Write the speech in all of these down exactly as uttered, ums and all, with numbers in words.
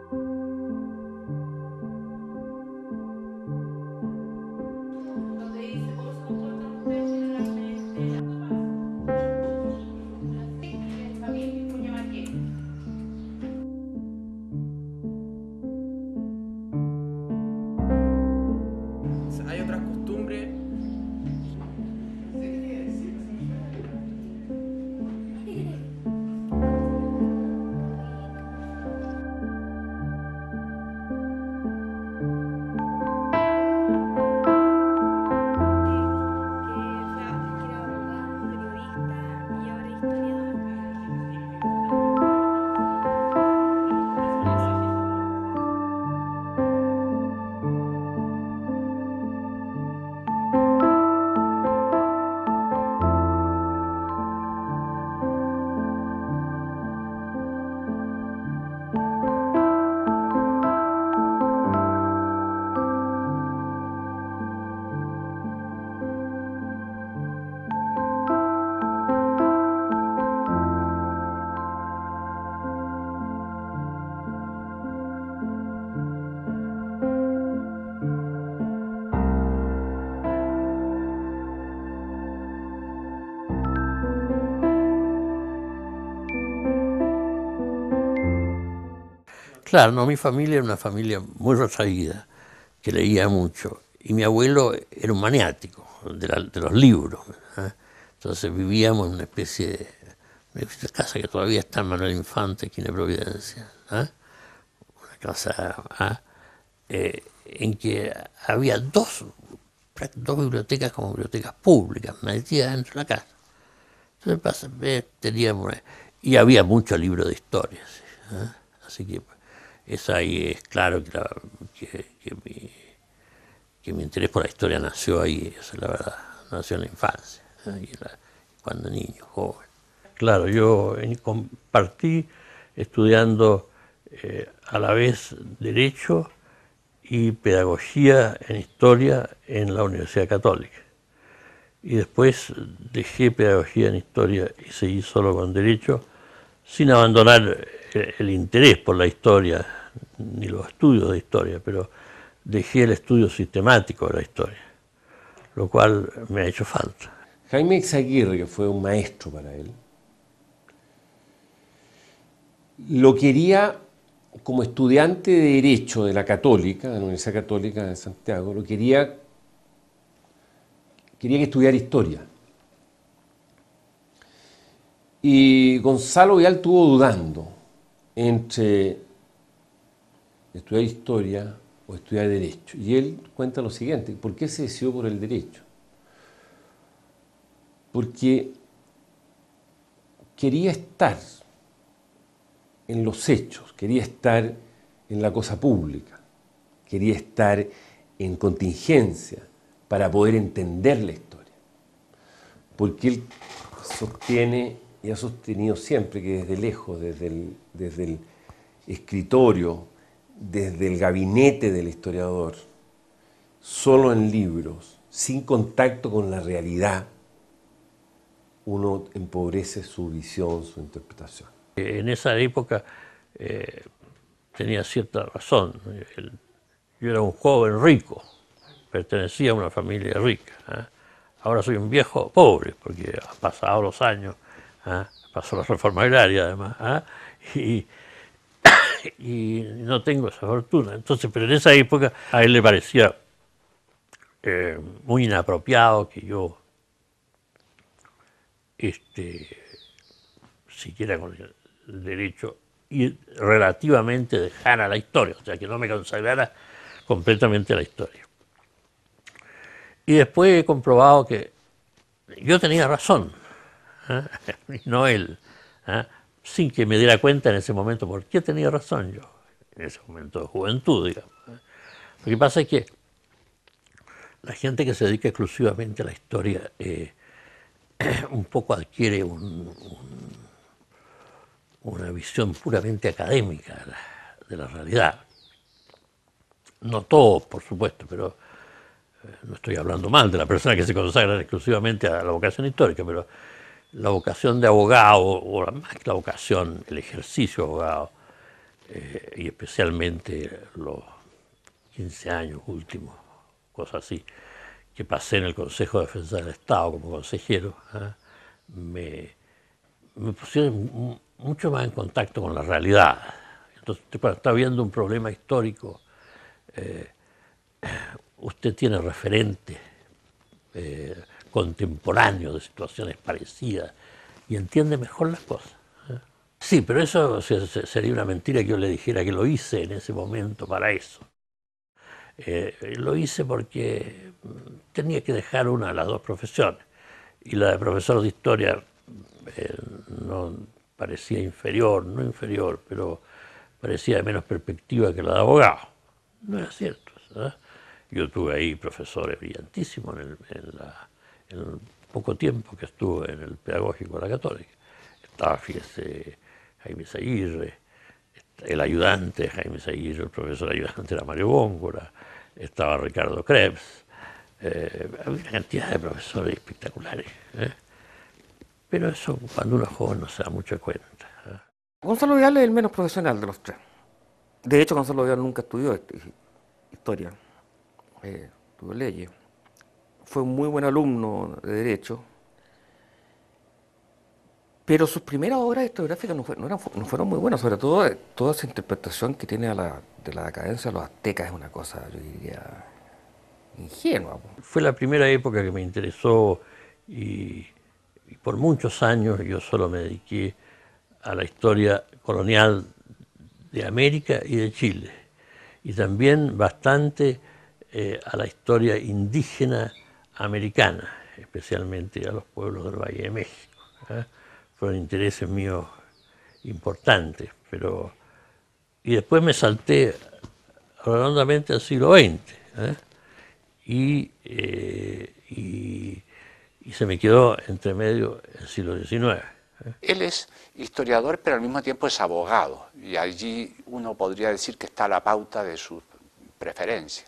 Hay otras costumbres. Claro, no, mi familia era una familia muy retraída, que leía mucho. Y mi abuelo era un maniático de, la, de los libros, ¿eh? Entonces vivíamos en una especie de, una casa que todavía está en Manuel Infante, aquí en Providencia, ¿eh? Una casa ¿eh? Eh, en que había dos, dos bibliotecas como bibliotecas públicas metidas dentro de la casa. Entonces teníamos, y había muchos libros de historias, ¿eh? Así que eso ahí es claro que, la, que, que, mi, que mi interés por la historia nació ahí, eso es la verdad, nació en la infancia, ¿eh? Y la, cuando niño, joven. Claro, yo compartí estudiando eh, a la vez Derecho y Pedagogía en Historia en la Universidad Católica. Y después dejé Pedagogía en Historia y seguí solo con Derecho, sin abandonar el, el interés por la historia, ni los estudios de historia, pero dejé el estudio sistemático de la historia, lo cual me ha hecho falta. Jaime Eyzaguirre, que fue un maestro para él, lo quería como estudiante de Derecho de la Católica, de la Universidad Católica de Santiago, lo quería, quería que estudiara Historia. Y Gonzalo Vial estuvo dudando entre estudiar Historia o estudiar Derecho. Y él cuenta lo siguiente: ¿por qué se decidió por el Derecho? Porque quería estar en los hechos, quería estar en la cosa pública, quería estar en contingencia para poder entender la historia. Porque él sostiene y ha sostenido siempre que desde lejos, desde el, desde el escritorio, desde el gabinete del historiador, solo en libros, sin contacto con la realidad, uno empobrece su visión, su interpretación. En esa época eh, tenía cierta razón. Yo era un joven rico, pertenecía a una familia rica, ¿eh? Ahora soy un viejo pobre, porque han pasado los años, ¿eh? Pasó la reforma agraria además, ¿eh? y, y no tengo esa fortuna. Entonces, pero en esa época a él le parecía eh, muy inapropiado que yo este, siquiera con el derecho y relativamente dejara la historia, o sea, que no me consagrara completamente la historia. Y después he comprobado que yo tenía razón, ¿eh? No él, ¿eh? Sin que me diera cuenta en ese momento por qué tenía razón yo, en ese momento de juventud, digamos. Lo que pasa es que la gente que se dedica exclusivamente a la historia eh, un poco adquiere un, un, una visión puramente académica de la, de la realidad. No todos, por supuesto, pero eh, no estoy hablando mal de la persona que se consagra exclusivamente a la vocación histórica, pero la vocación de abogado, o más que la vocación, el ejercicio de abogado, eh, y especialmente los quince años últimos, cosas así, que pasé en el Consejo de Defensa del Estado como consejero, ¿eh? me, me pusieron mucho más en contacto con la realidad. Entonces, cuando está viendo un problema histórico, eh, usted tiene referentes eh, contemporáneos de situaciones parecidas y entiende mejor las cosas. ¿eh? Sí, pero eso o sea, sería una mentira que yo le dijera que lo hice en ese momento para eso. Eh, lo hice porque tenía que dejar una de las dos profesiones y la de profesor de historia eh, no parecía inferior, no inferior, pero parecía de menos perspectiva que la de abogado. No era cierto. ¿sabes? Yo tuve ahí profesores brillantísimos en el, en, la, en el poco tiempo que estuve en el pedagógico de la Católica. Estaba, fíjese, Jaime Zaguirre, el ayudante Jaime Zaguirre, el profesor ayudante era Mario Góngora, estaba Ricardo Krebs, eh, había una cantidad de profesores espectaculares. ¿eh? Pero eso cuando uno es joven no se da mucha cuenta. ¿eh? Gonzalo Vial es el menos profesional de los tres. De hecho, Gonzalo Vial nunca estudió historia, eh, estudió leyes. Fue un muy buen alumno de Derecho, pero sus primeras obras historiográficas no, fue, no, eran, no fueron muy buenas, sobre todo toda esa interpretación que tiene a la, de la decadencia de los aztecas es una cosa, yo diría, ingenua. Fue la primera época que me interesó y, y por muchos años yo solo me dediqué a la historia colonial de América y de Chile, y también bastante eh, a la historia indígena americana, especialmente a los pueblos del Valle de México. ¿eh? Fueron intereses míos importantes, pero... Y después me salté redondamente al siglo veinte, ¿eh? y, eh, y, y se me quedó entre medio el siglo diecinueve. ¿eh? Él es historiador, pero al mismo tiempo es abogado, y allí uno podría decir que está la pauta de su preferencia.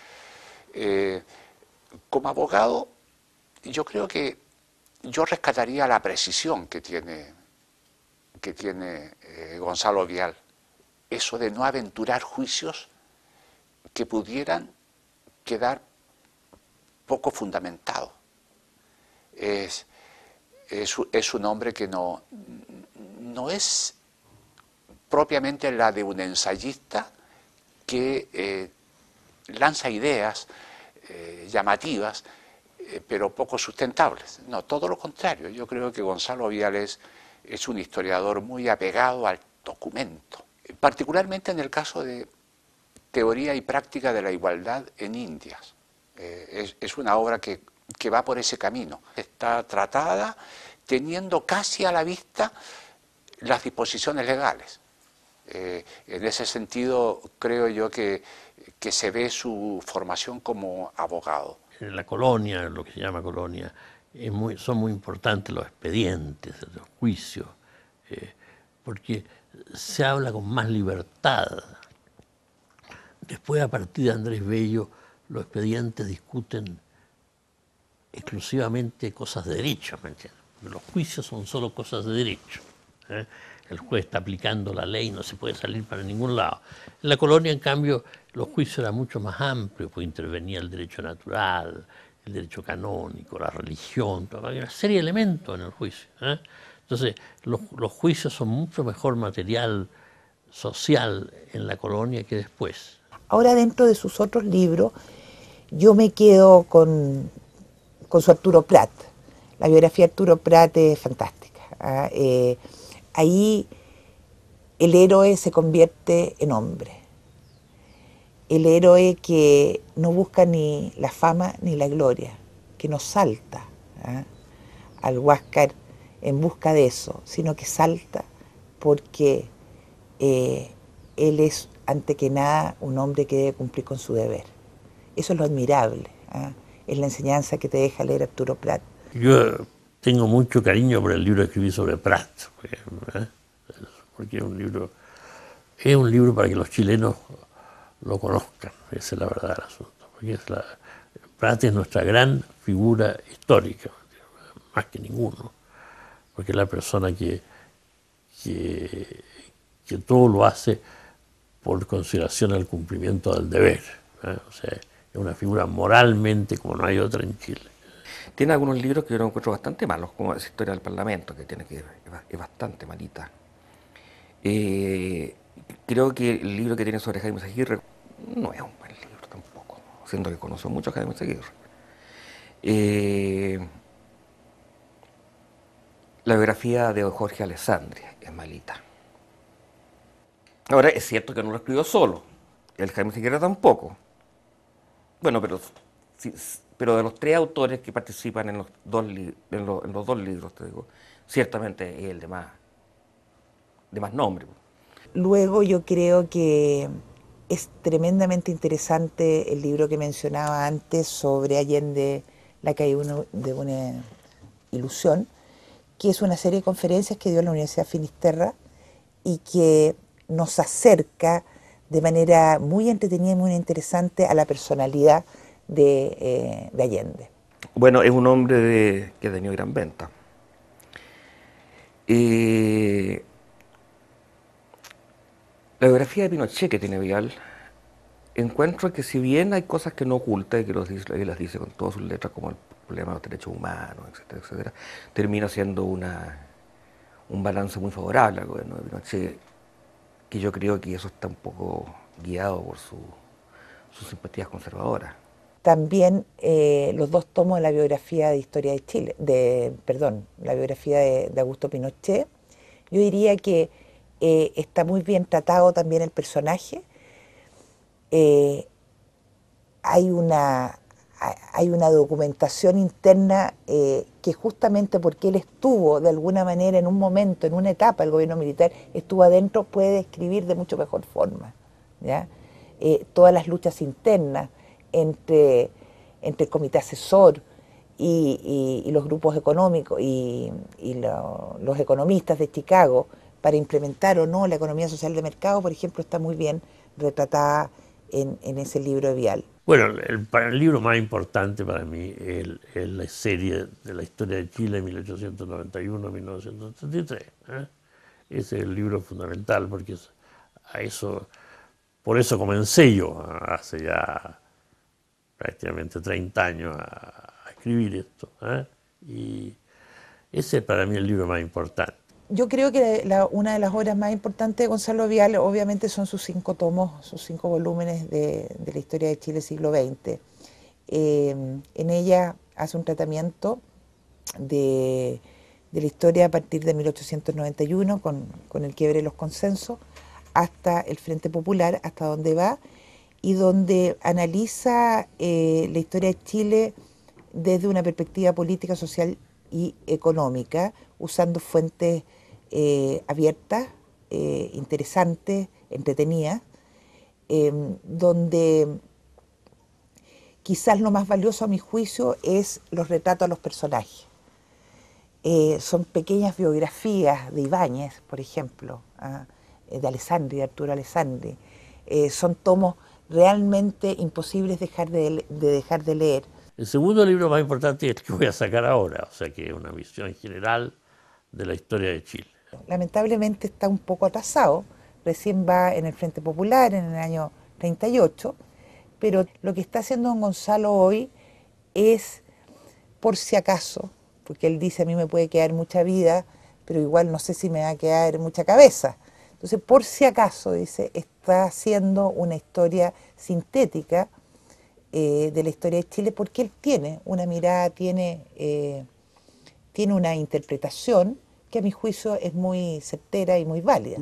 Eh, como abogado, yo creo que yo rescataría la precisión que tiene, que tiene eh, Gonzalo Vial, eso de no aventurar juicios que pudieran quedar poco fundamentados. Es, es, es un hombre que no, no es propiamente la de un ensayista que eh, lanza ideas eh, llamativas, eh, pero poco sustentables. No, todo lo contrario. Yo creo que Gonzalo Vial es, es un historiador muy apegado al documento, particularmente en el caso de Teoría y Práctica de la Igualdad en Indias. Eh, es, es una obra que, que va por ese camino. Está tratada teniendo casi a la vista las disposiciones legales. Eh, en ese sentido, creo yo que, que se ve su formación como abogado. En la colonia, lo que se llama colonia, es muy, son muy importantes los expedientes, los juicios, eh, porque se habla con más libertad. Después, a partir de Andrés Bello, los expedientes discuten exclusivamente cosas de derecho, ¿me entiendes? Los juicios son solo cosas de derecho. ¿eh? El juez está aplicando la ley, no se puede salir para ningún lado. En la colonia, en cambio, los juicios eran mucho más amplios, pues intervenía el derecho natural, el derecho canónico, la religión, toda una serie de elementos en el juicio. ¿eh? Entonces, los, los juicios son mucho mejor material social en la colonia que después. Ahora, dentro de sus otros libros, yo me quedo con, con su Arturo Prat. La biografía de Arturo Prat es fantástica. ¿eh? Eh, ahí el héroe se convierte en hombre. El héroe que no busca ni la fama ni la gloria, que no salta ¿eh? al Huáscar en busca de eso, sino que salta porque eh, él es, ante que nada, un hombre que debe cumplir con su deber. Eso es lo admirable, ¿eh? es la enseñanza que te deja leer Arturo Prat. Yo tengo mucho cariño por el libro que escribí sobre Prat, ¿eh? porque es un libro, es un libro para que los chilenos lo conozcan, esa es la verdad del asunto. Porque es la, Prat es nuestra gran figura histórica, más que ninguno, porque es la persona que, que, que todo lo hace por consideración al cumplimiento del deber, ¿eh? O sea, es una figura moralmente como no hay otra en Chile. Tiene algunos libros que yo lo encuentro bastante malos, como esa Historia del Parlamento, que tiene que es bastante malita. Eh, creo que el libro que tiene sobre Jaime Seguirre no es un buen libro tampoco, siendo que conozco mucho a Jaime Seguirre. Eh, la biografía de Jorge Alessandri es malita. Ahora, es cierto que no lo escribió solo, el Jaime Seguirre tampoco. Bueno, pero, si, pero de los tres autores que participan en los dos, en los, en los dos libros, te digo, ciertamente es el de más, de más nombre. Luego yo creo que es tremendamente interesante el libro que mencionaba antes sobre Allende, la caída de una ilusión, que es una serie de conferencias que dio la Universidad Finisterra y que nos acerca de manera muy entretenida y muy interesante a la personalidad de, eh, de Allende. Bueno, es un hombre de, que ha tenido gran venta. Eh, la biografía de Pinochet que tiene Vial, encuentro que si bien hay cosas que no oculta y que los dice, y las dice con todas sus letras, como el problema de los derechos humanos, etcétera, etcétera, termina siendo una, un balance muy favorable al gobierno de Pinochet, que yo creo que eso está un poco guiado por su, sus simpatías conservadoras. También eh, los dos tomos de la biografía de Historia de Chile, de, perdón, la biografía de, de Augusto Pinochet, yo diría que eh, está muy bien tratado también el personaje. Eh, hay, una, hay una documentación interna eh, que justamente porque él estuvo de alguna manera en un momento, en una etapa del gobierno militar, estuvo adentro, puede describir de mucho mejor forma, ¿ya? Eh, todas las luchas internas entre, entre el comité asesor y, y, y los grupos económicos y, y lo, los economistas de Chicago para implementar o no la economía social de mercado, por ejemplo, está muy bien retratada en, en ese libro de Vial. Bueno, el, el libro más importante para mí es, es la serie de la historia de Chile mil ochocientos noventa y uno a mil novecientos treinta y tres. ¿eh? Ese es el libro fundamental porque es, a eso, por eso comencé yo hace ya prácticamente treinta años a, a escribir esto. ¿eh? Y ese es para mí el libro más importante. Yo creo que la, una de las obras más importantes de Gonzalo Vial obviamente son sus cinco tomos, sus cinco volúmenes de, de la historia de Chile siglo veinte. Eh, en ella hace un tratamiento de, de la historia a partir de mil ochocientos noventa y uno con, con el quiebre de los consensos hasta el Frente Popular, hasta donde va, y donde analiza eh, la historia de Chile desde una perspectiva política, social y económica, usando fuentes eh, abiertas, eh, interesantes, entretenidas, eh, donde quizás lo más valioso a mi juicio es los retratos a los personajes. Eh, son pequeñas biografías de Ibáñez, por ejemplo, ¿ah? de Alessandri, de Arturo Alessandri. Eh, son tomos realmente imposibles dejar de, de dejar de leer. El segundo libro más importante es el que voy a sacar ahora, o sea que es una visión general de la historia de Chile. Lamentablemente está un poco atrasado, recién va en el Frente Popular en el año treinta y ocho, pero lo que está haciendo don Gonzalo hoy es, por si acaso, porque él dice a mí me puede quedar mucha vida, pero igual no sé si me va a quedar mucha cabeza. Entonces, por si acaso, dice, está haciendo una historia sintética eh, de la historia de Chile, porque él tiene una mirada, tiene, eh, tiene una interpretación que a mi juicio es muy certera y muy válida.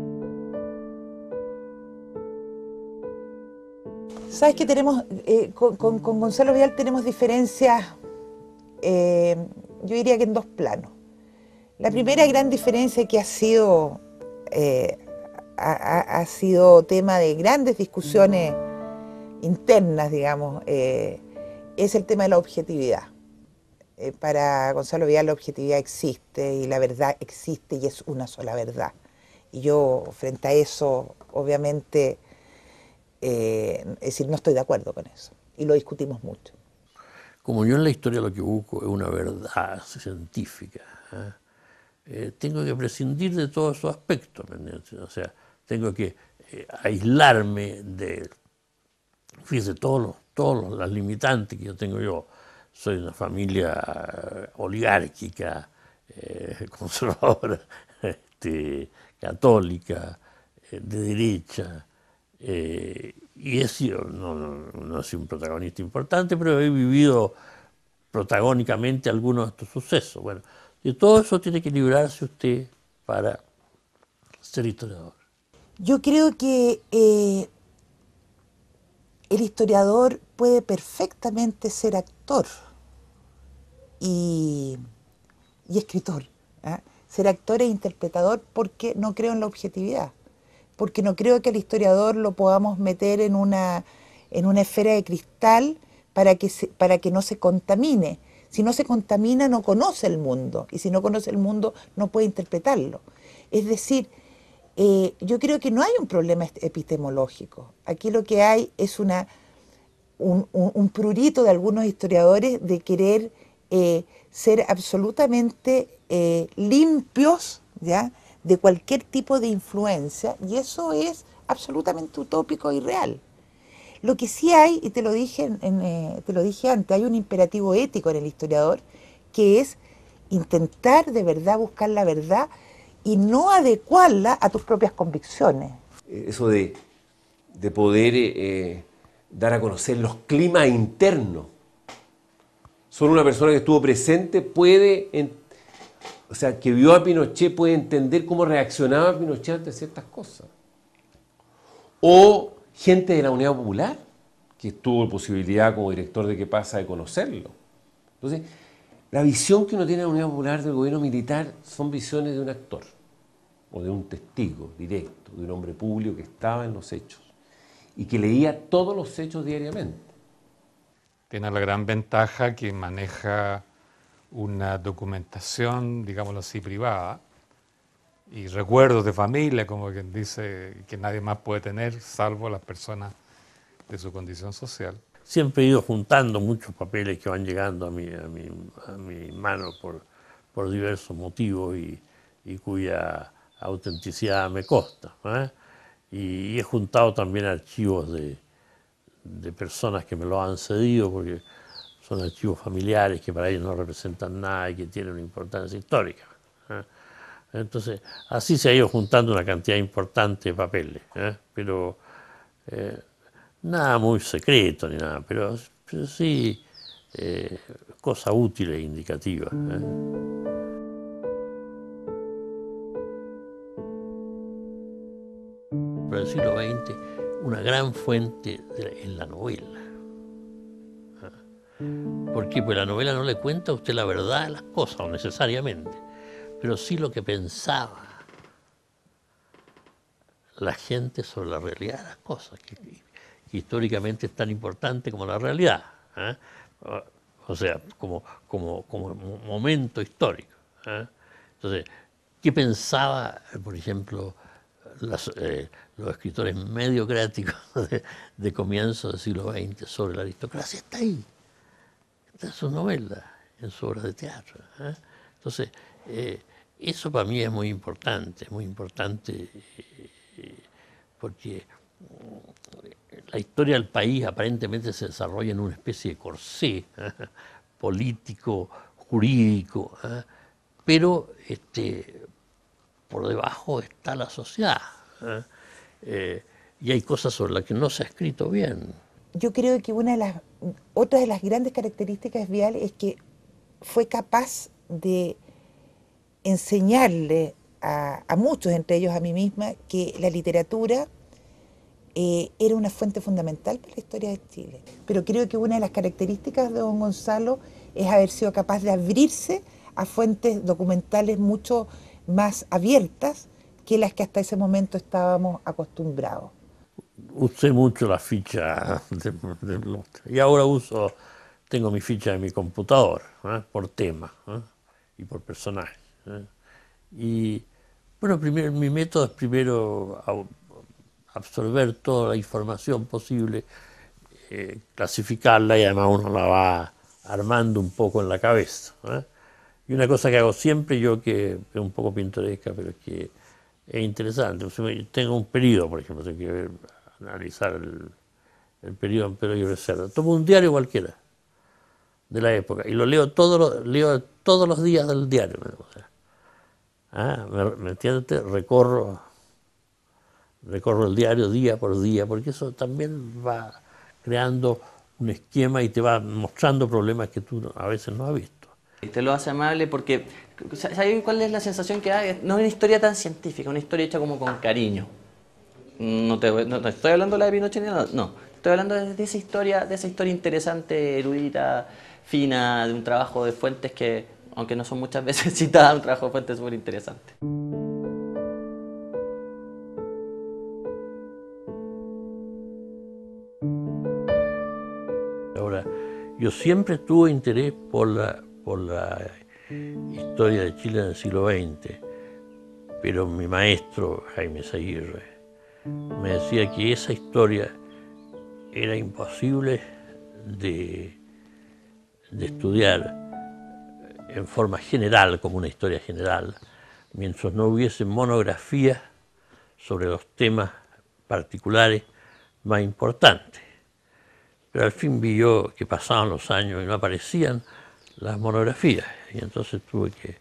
¿Sabes que tenemos, eh, con, con, con Gonzalo Vial tenemos diferencias, eh, yo diría que en dos planos? La primera gran diferencia que ha sido, eh, ha, ha sido tema de grandes discusiones internas, digamos, eh, es el tema de la objetividad. Eh, para Gonzalo Vial la objetividad existe y la verdad existe y es una sola verdad. Y yo frente a eso, obviamente, eh, es decir, no estoy de acuerdo con eso. Y lo discutimos mucho. Como yo en la historia lo que busco es una verdad científica, ¿eh? Eh, tengo que prescindir de todos esos aspectos, ¿me entiendes? O sea, tengo que eh, aislarme de, fíjese, todos los, todas las limitantes que yo tengo yo. Soy de una familia oligárquica, eh, conservadora, este, católica, eh, de derecha, eh, y he sido, no, no, no he sido un protagonista importante, pero he vivido protagónicamente algunos de estos sucesos. Bueno, de todo eso tiene que librarse usted para ser historiador. Yo creo que eh, el historiador puede perfectamente ser actor y, y escritor. ¿eh? Ser actor e interpretador, porque no creo en la objetividad, porque no creo que al historiador lo podamos meter en una, en una esfera de cristal para que, se, para que no se contamine. Si no se contamina, no conoce el mundo, y si no conoce el mundo, no puede interpretarlo. Es decir, eh, yo creo que no hay un problema epistemológico. Aquí lo que hay es una, un, un, un prurito de algunos historiadores de querer eh, ser absolutamente eh, limpios, ¿ya?, de cualquier tipo de influencia, y eso es absolutamente utópico y real. Lo que sí hay, y te lo dije, en, en, eh, te lo dije antes, hay un imperativo ético en el historiador, que es intentar de verdad buscar la verdad y no adecuarla a tus propias convicciones. Eso de, de poder eh, dar a conocer los climas internos. Solo una persona que estuvo presente puede, en, o sea, que vio a Pinochet, puede entender cómo reaccionaba Pinochet ante ciertas cosas. O gente de la Unidad Popular, que tuvo posibilidad como director de ¿Qué pasa?, de conocerlo. Entonces, la visión que uno tiene de la Unidad Popular del gobierno militar son visiones de un actor, o de un testigo directo, de un hombre público que estaba en los hechos, y que leía todos los hechos diariamente. Tiene la gran ventaja que maneja una documentación, digámoslo así, privada, y recuerdos de familia, como quien dice, que nadie más puede tener, salvo las personas de su condición social. Siempre he ido juntando muchos papeles que van llegando a mi, a mi, a mi mano por, por diversos motivos y, y cuya autenticidad me consta, ¿eh? Y, y he juntado también archivos de, de personas que me lo han cedido, porque son archivos familiares que para ellos no representan nada y que tienen una importancia histórica, ¿eh? Entonces, así se ha ido juntando una cantidad importante de papeles, ¿eh? Pero eh, nada muy secreto ni nada, pero, pero sí eh, cosas útiles e indicativas, ¿eh? Para el siglo veinte, una gran fuente es la novela. ¿Por qué? Pues la novela no le cuenta a usted la verdad de las cosas, o necesariamente, pero sí lo que pensaba la gente sobre la realidad de las cosas, que, que históricamente es tan importante como la realidad, ¿eh? O sea, como, como, como momento histórico, ¿eh? Entonces, ¿qué pensaba, por ejemplo, las, eh, los escritores mediocráticos de, de comienzos del siglo veinte sobre la aristocracia? Está ahí, está en sus novelas, en su obra de teatro, ¿eh? Entonces, eh, eso para mí es muy importante, muy importante, eh, porque la historia del país aparentemente se desarrolla en una especie de corsé, ¿eh?, político, jurídico, ¿eh?, pero este, por debajo está la sociedad, ¿eh? Eh, y hay cosas sobre las que no se ha escrito bien. Yo creo que una de las, otra de las grandes características de Vial es que fue capaz de enseñarle a, a muchos, entre ellos a mí misma, que la literatura eh, era una fuente fundamental para la historia de Chile. Pero creo que una de las características de don Gonzalo es haber sido capaz de abrirse a fuentes documentales mucho más abiertas que las que hasta ese momento estábamos acostumbrados. Usé mucho la ficha de, de, de, y ahora uso, tengo mi ficha en mi computador, ¿eh?, por tema, ¿eh?, y por personaje, ¿eh? Y bueno, primero, mi método es primero absorber toda la información posible, eh, clasificarla, y además uno la va armando un poco en la cabeza, ¿eh? Y una cosa que hago siempre yo, que es un poco pintoresca, pero es que es interesante. Tengo un periodo, por ejemplo, tengo que ver, analizar el, el periodo en Perón y Becerra. Tomo un diario cualquiera de la época y lo leo todos los, leo todos los días del diario. O sea, ah, ¿me, me entiendes? Recorro, recorro el diario día por día, porque eso también va creando un esquema y te va mostrando problemas que tú a veces no has visto. Y te lo hace amable porque, ¿sabes cuál es la sensación que da? No es una historia tan científica, una historia hecha como con cariño. No, te, no, no estoy hablando de la de Pinochet, no, no, estoy hablando de, de esa historia, de esa historia interesante, erudita, fina, de un trabajo de fuentes que, aunque no son muchas veces citadas, un trabajo de fuentes súper interesante. Ahora, yo siempre tuve interés por la, por la historia de Chile en el siglo veinte, pero mi maestro, Jaime Zaguirre, me decía que esa historia era imposible de, de estudiar en forma general, como una historia general, mientras no hubiese monografías sobre los temas particulares más importantes. Pero al fin vi yo que pasaban los años y no aparecían las monografías, y entonces tuve que,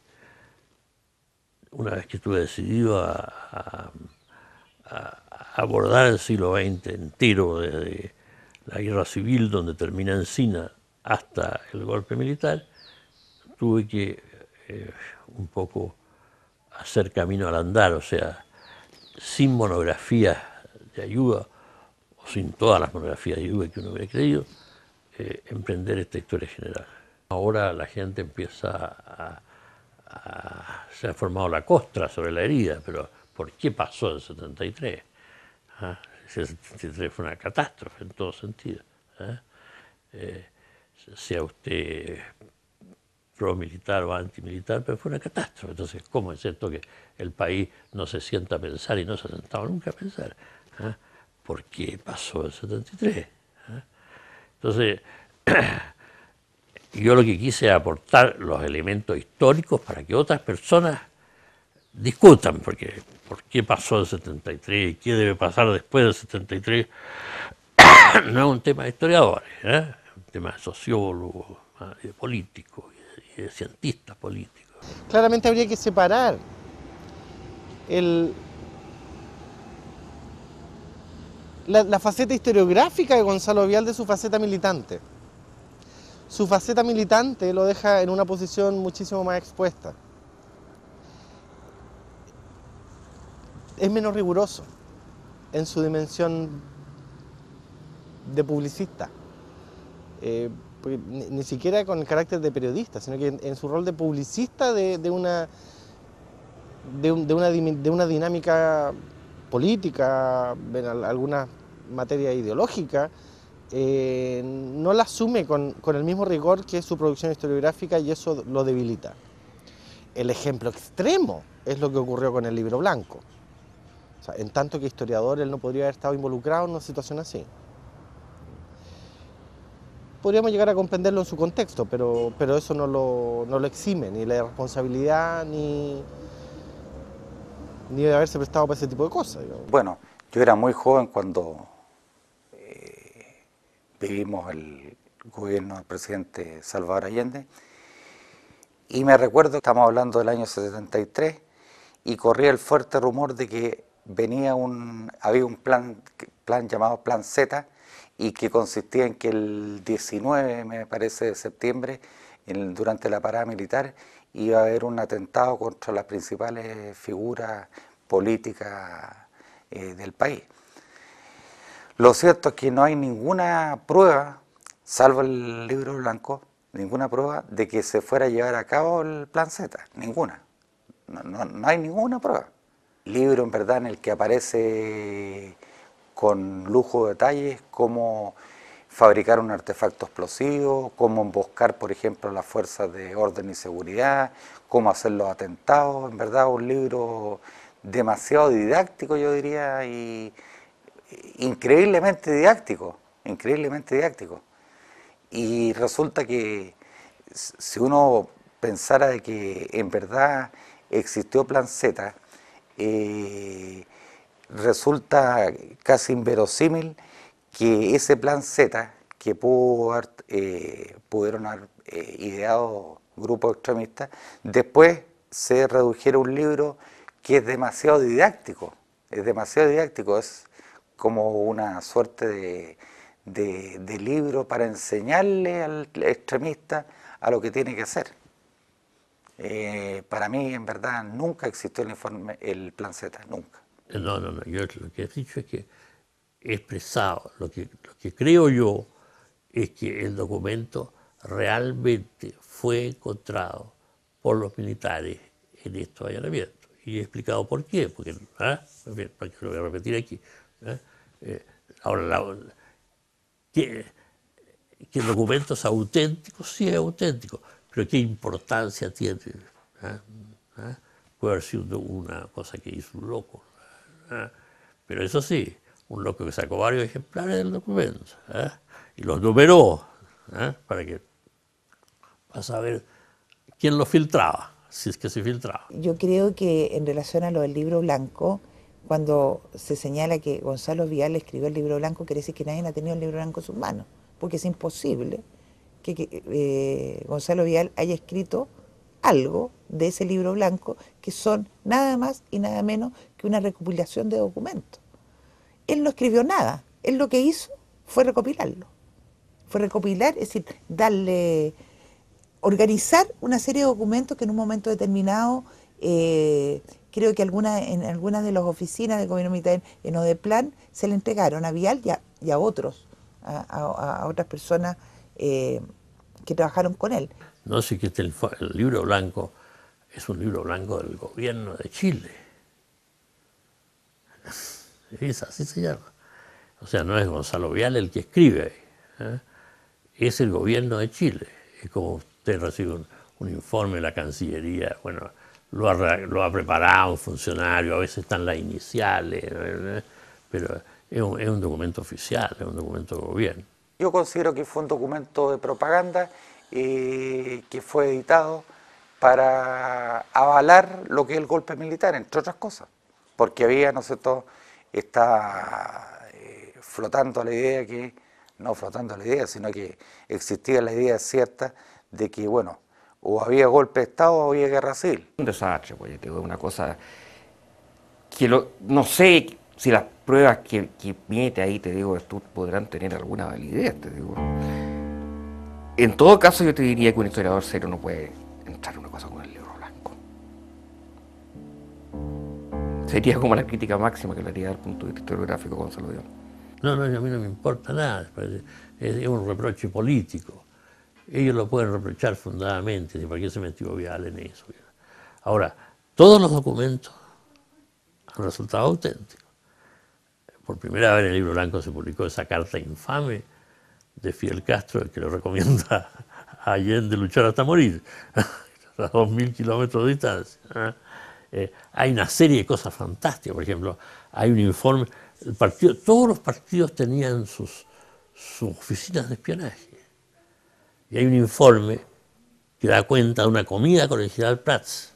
una vez que estuve decidido a, a, a abordar el siglo veinte entero, desde la guerra civil, donde termina Encina, hasta el golpe militar, tuve que eh, un poco hacer camino al andar, o sea, sin monografías de ayuda, o sin todas las monografías de ayuda que uno hubiera creído, eh, emprender esta historia general. Ahora la gente empieza a, a... se ha formado la costra sobre la herida, pero ¿por qué pasó el setenta y tres? ¿Ah? El setenta y tres fue una catástrofe en todo sentido. ¿Eh? Eh, sea usted pro-militar o antimilitar, pero fue una catástrofe. Entonces, ¿cómo es esto que el país no se sienta a pensar y no se ha sentado nunca a pensar? ¿Eh? ¿Por qué pasó el setenta y tres? ¿Eh? Entonces, yo lo que quise es aportar los elementos históricos para que otras personas discutan, porque ¿por qué pasó el setenta y tres y qué debe pasar después del setenta y tres? No es un tema de historiadores, ¿eh? Es un tema de sociólogos, de políticos y de cientistas políticos. Claramente habría que separar el, la, la faceta historiográfica de Gonzalo Vial de su faceta militante. Su faceta militante lo deja en una posición muchísimo más expuesta. Es menos riguroso en su dimensión de publicista, eh, ni, ni siquiera con el carácter de periodista, sino que en, en su rol de publicista de, de, una, de, un, de, una, de una dinámica política, en alguna materia ideológica, eh, no la asume con, con el mismo rigor que su producción historiográfica, y eso lo debilita. El ejemplo extremo es lo que ocurrió con el Libro Blanco. O sea, en tanto que historiador, él no podría haber estado involucrado en una situación así. Podríamos llegar a comprenderlo en su contexto, pero, pero eso no lo, no lo exime, ni la responsabilidad, ni, ni de haberse prestado para ese tipo de cosas. Digamos. Bueno, yo era muy joven cuando eh, vivimos el gobierno del presidente Salvador Allende, y me recuerdo que estamos hablando del año setenta y tres, y corría el fuerte rumor de que venía un, había un plan, plan llamado Plan Z, y que consistía en que el diecinueve, me parece, de septiembre, en, durante la parada militar, iba a haber un atentado contra las principales figuras políticas eh, del país. Lo cierto es que no hay ninguna prueba, salvo el Libro Blanco, ninguna prueba de que se fuera a llevar a cabo el Plan Z, ninguna. No, no, no hay ninguna prueba. Libro, en verdad, en el que aparece con lujo de detalles cómo fabricar un artefacto explosivo, cómo emboscar, por ejemplo, las fuerzas de orden y seguridad, cómo hacer los atentados. En verdad, un libro demasiado didáctico, yo diría, y increíblemente didáctico, increíblemente didáctico. Y resulta que si uno pensara de que en verdad existió Plan Z, eh, resulta casi inverosímil que ese plan Z que pudo haber, eh, pudieron haber eh, ideado grupos extremistas, después se redujera a un libro que es demasiado didáctico, es demasiado didáctico, es como una suerte de, de, de libro para enseñarle al extremista a lo que tiene que hacer. Eh, para mí, en verdad, nunca existió el informe, el plan Z, nunca. No, no, no, yo lo que he dicho es que he expresado, lo que, lo que creo yo es que el documento realmente fue encontrado por los militares en estos allanamientos. Y he explicado por qué, porque, ¿eh? Bien, para que lo voy a repetir aquí. ¿eh? Eh, ahora, la, que, que el documento es auténtico, sí es auténtico, pero ¿qué importancia tiene? ¿eh? ¿eh? Puede haber sido una cosa que hizo un loco. ¿eh? Pero eso sí, un loco que sacó varios ejemplares del documento ¿eh? y los numeró ¿eh? para que para saber quién lo filtraba, si es que se filtraba. Yo creo que en relación a lo del libro blanco, cuando se señala que Gonzalo Vial escribió el libro blanco, quiere decir que nadie ha tenido el libro blanco en sus manos, porque es imposible que, que eh, Gonzalo Vial haya escrito algo de ese libro blanco, que son nada más y nada menos que una recopilación de documentos. Él no escribió nada, él lo que hizo fue recopilarlo, fue recopilar, es decir, darle, organizar una serie de documentos que en un momento determinado, eh, creo que alguna, en algunas de las oficinas del gobierno militar en Odeplan se le entregaron a Vial y a, y a otros, a, a, a otras personas eh, que trabajaron con él. No sé que este, el, el libro blanco es un libro blanco del gobierno de Chile. Es así se llama. O sea, no es Gonzalo Vial el que escribe, ¿eh? es el gobierno de Chile. Es como usted recibe un, un informe de la Cancillería, bueno, lo ha, lo ha preparado un funcionario, a veces están las iniciales, ¿eh? pero es un, es un documento oficial, es un documento de gobierno. Yo considero que fue un documento de propaganda eh, que fue editado para avalar lo que es el golpe militar, entre otras cosas, porque había, no sé, todo, está eh, flotando la idea que, no flotando la idea, sino que existía la idea cierta de que, bueno, o había golpe de Estado o había guerra civil. Un desastre, pues, te digo, una cosa que lo, no sé si las pruebas que, que mete ahí, te digo, tú podrán tener alguna validez, te digo. En todo caso, yo te diría que un historiador serio no puede entrar en una cosa con el libro blanco. Sería como la crítica máxima que le haría desde el punto de vista historiográfico Gonzalo Vial. No, no, a mí no me importa nada, es un reproche político. Ellos lo pueden reprochar fundadamente, ¿por qué se metió Vial en eso? Ahora, todos los documentos han resultado auténticos. Por primera vez en el libro blanco se publicó esa carta infame de Fidel Castro, que lo recomienda a Allende luchar hasta morir, a dos mil kilómetros de distancia. ¿eh? Eh, hay una serie de cosas fantásticas, por ejemplo, hay un informe, el partido, todos los partidos tenían sus, sus oficinas de espionaje, y hay un informe que da cuenta de una comida con el general Prats,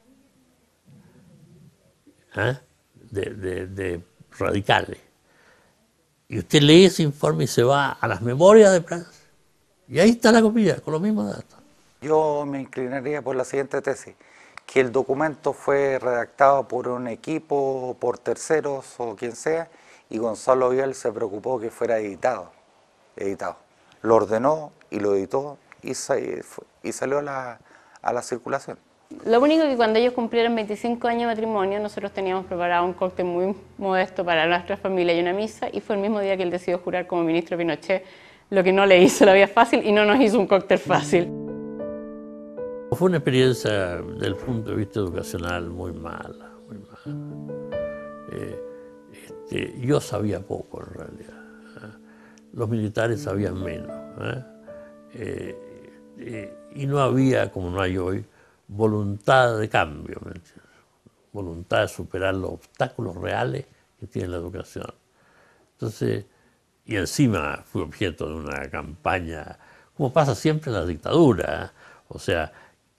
¿eh? de, de, de radicales. Y usted lee ese informe y se va a las memorias de Prats, y ahí está la comida, con los mismos datos. Yo me inclinaría por la siguiente tesis, que el documento fue redactado por un equipo, por terceros o quien sea, y Gonzalo Vial se preocupó que fuera editado, editado. Lo ordenó y lo editó y, se, y salió a la, a la circulación. Lo único que cuando ellos cumplieron veinticinco años de matrimonio, nosotros teníamos preparado un cóctel muy modesto para nuestra familia y una misa, y fue el mismo día que él decidió jurar como ministro de Pinochet, lo que no le hizo la vida fácil y no nos hizo un cóctel fácil. Fue una experiencia desde el punto de vista educacional muy mala, muy mala. Eh, este, yo sabía poco en realidad, ¿eh? Los militares sabían menos, ¿eh? Eh, eh, y no había, como no hay hoy, voluntad de cambio, ¿me entiendes? Voluntad de superar los obstáculos reales que tiene la educación. Entonces, y encima fui objeto de una campaña, como pasa siempre en la dictadura, ¿eh? O sea,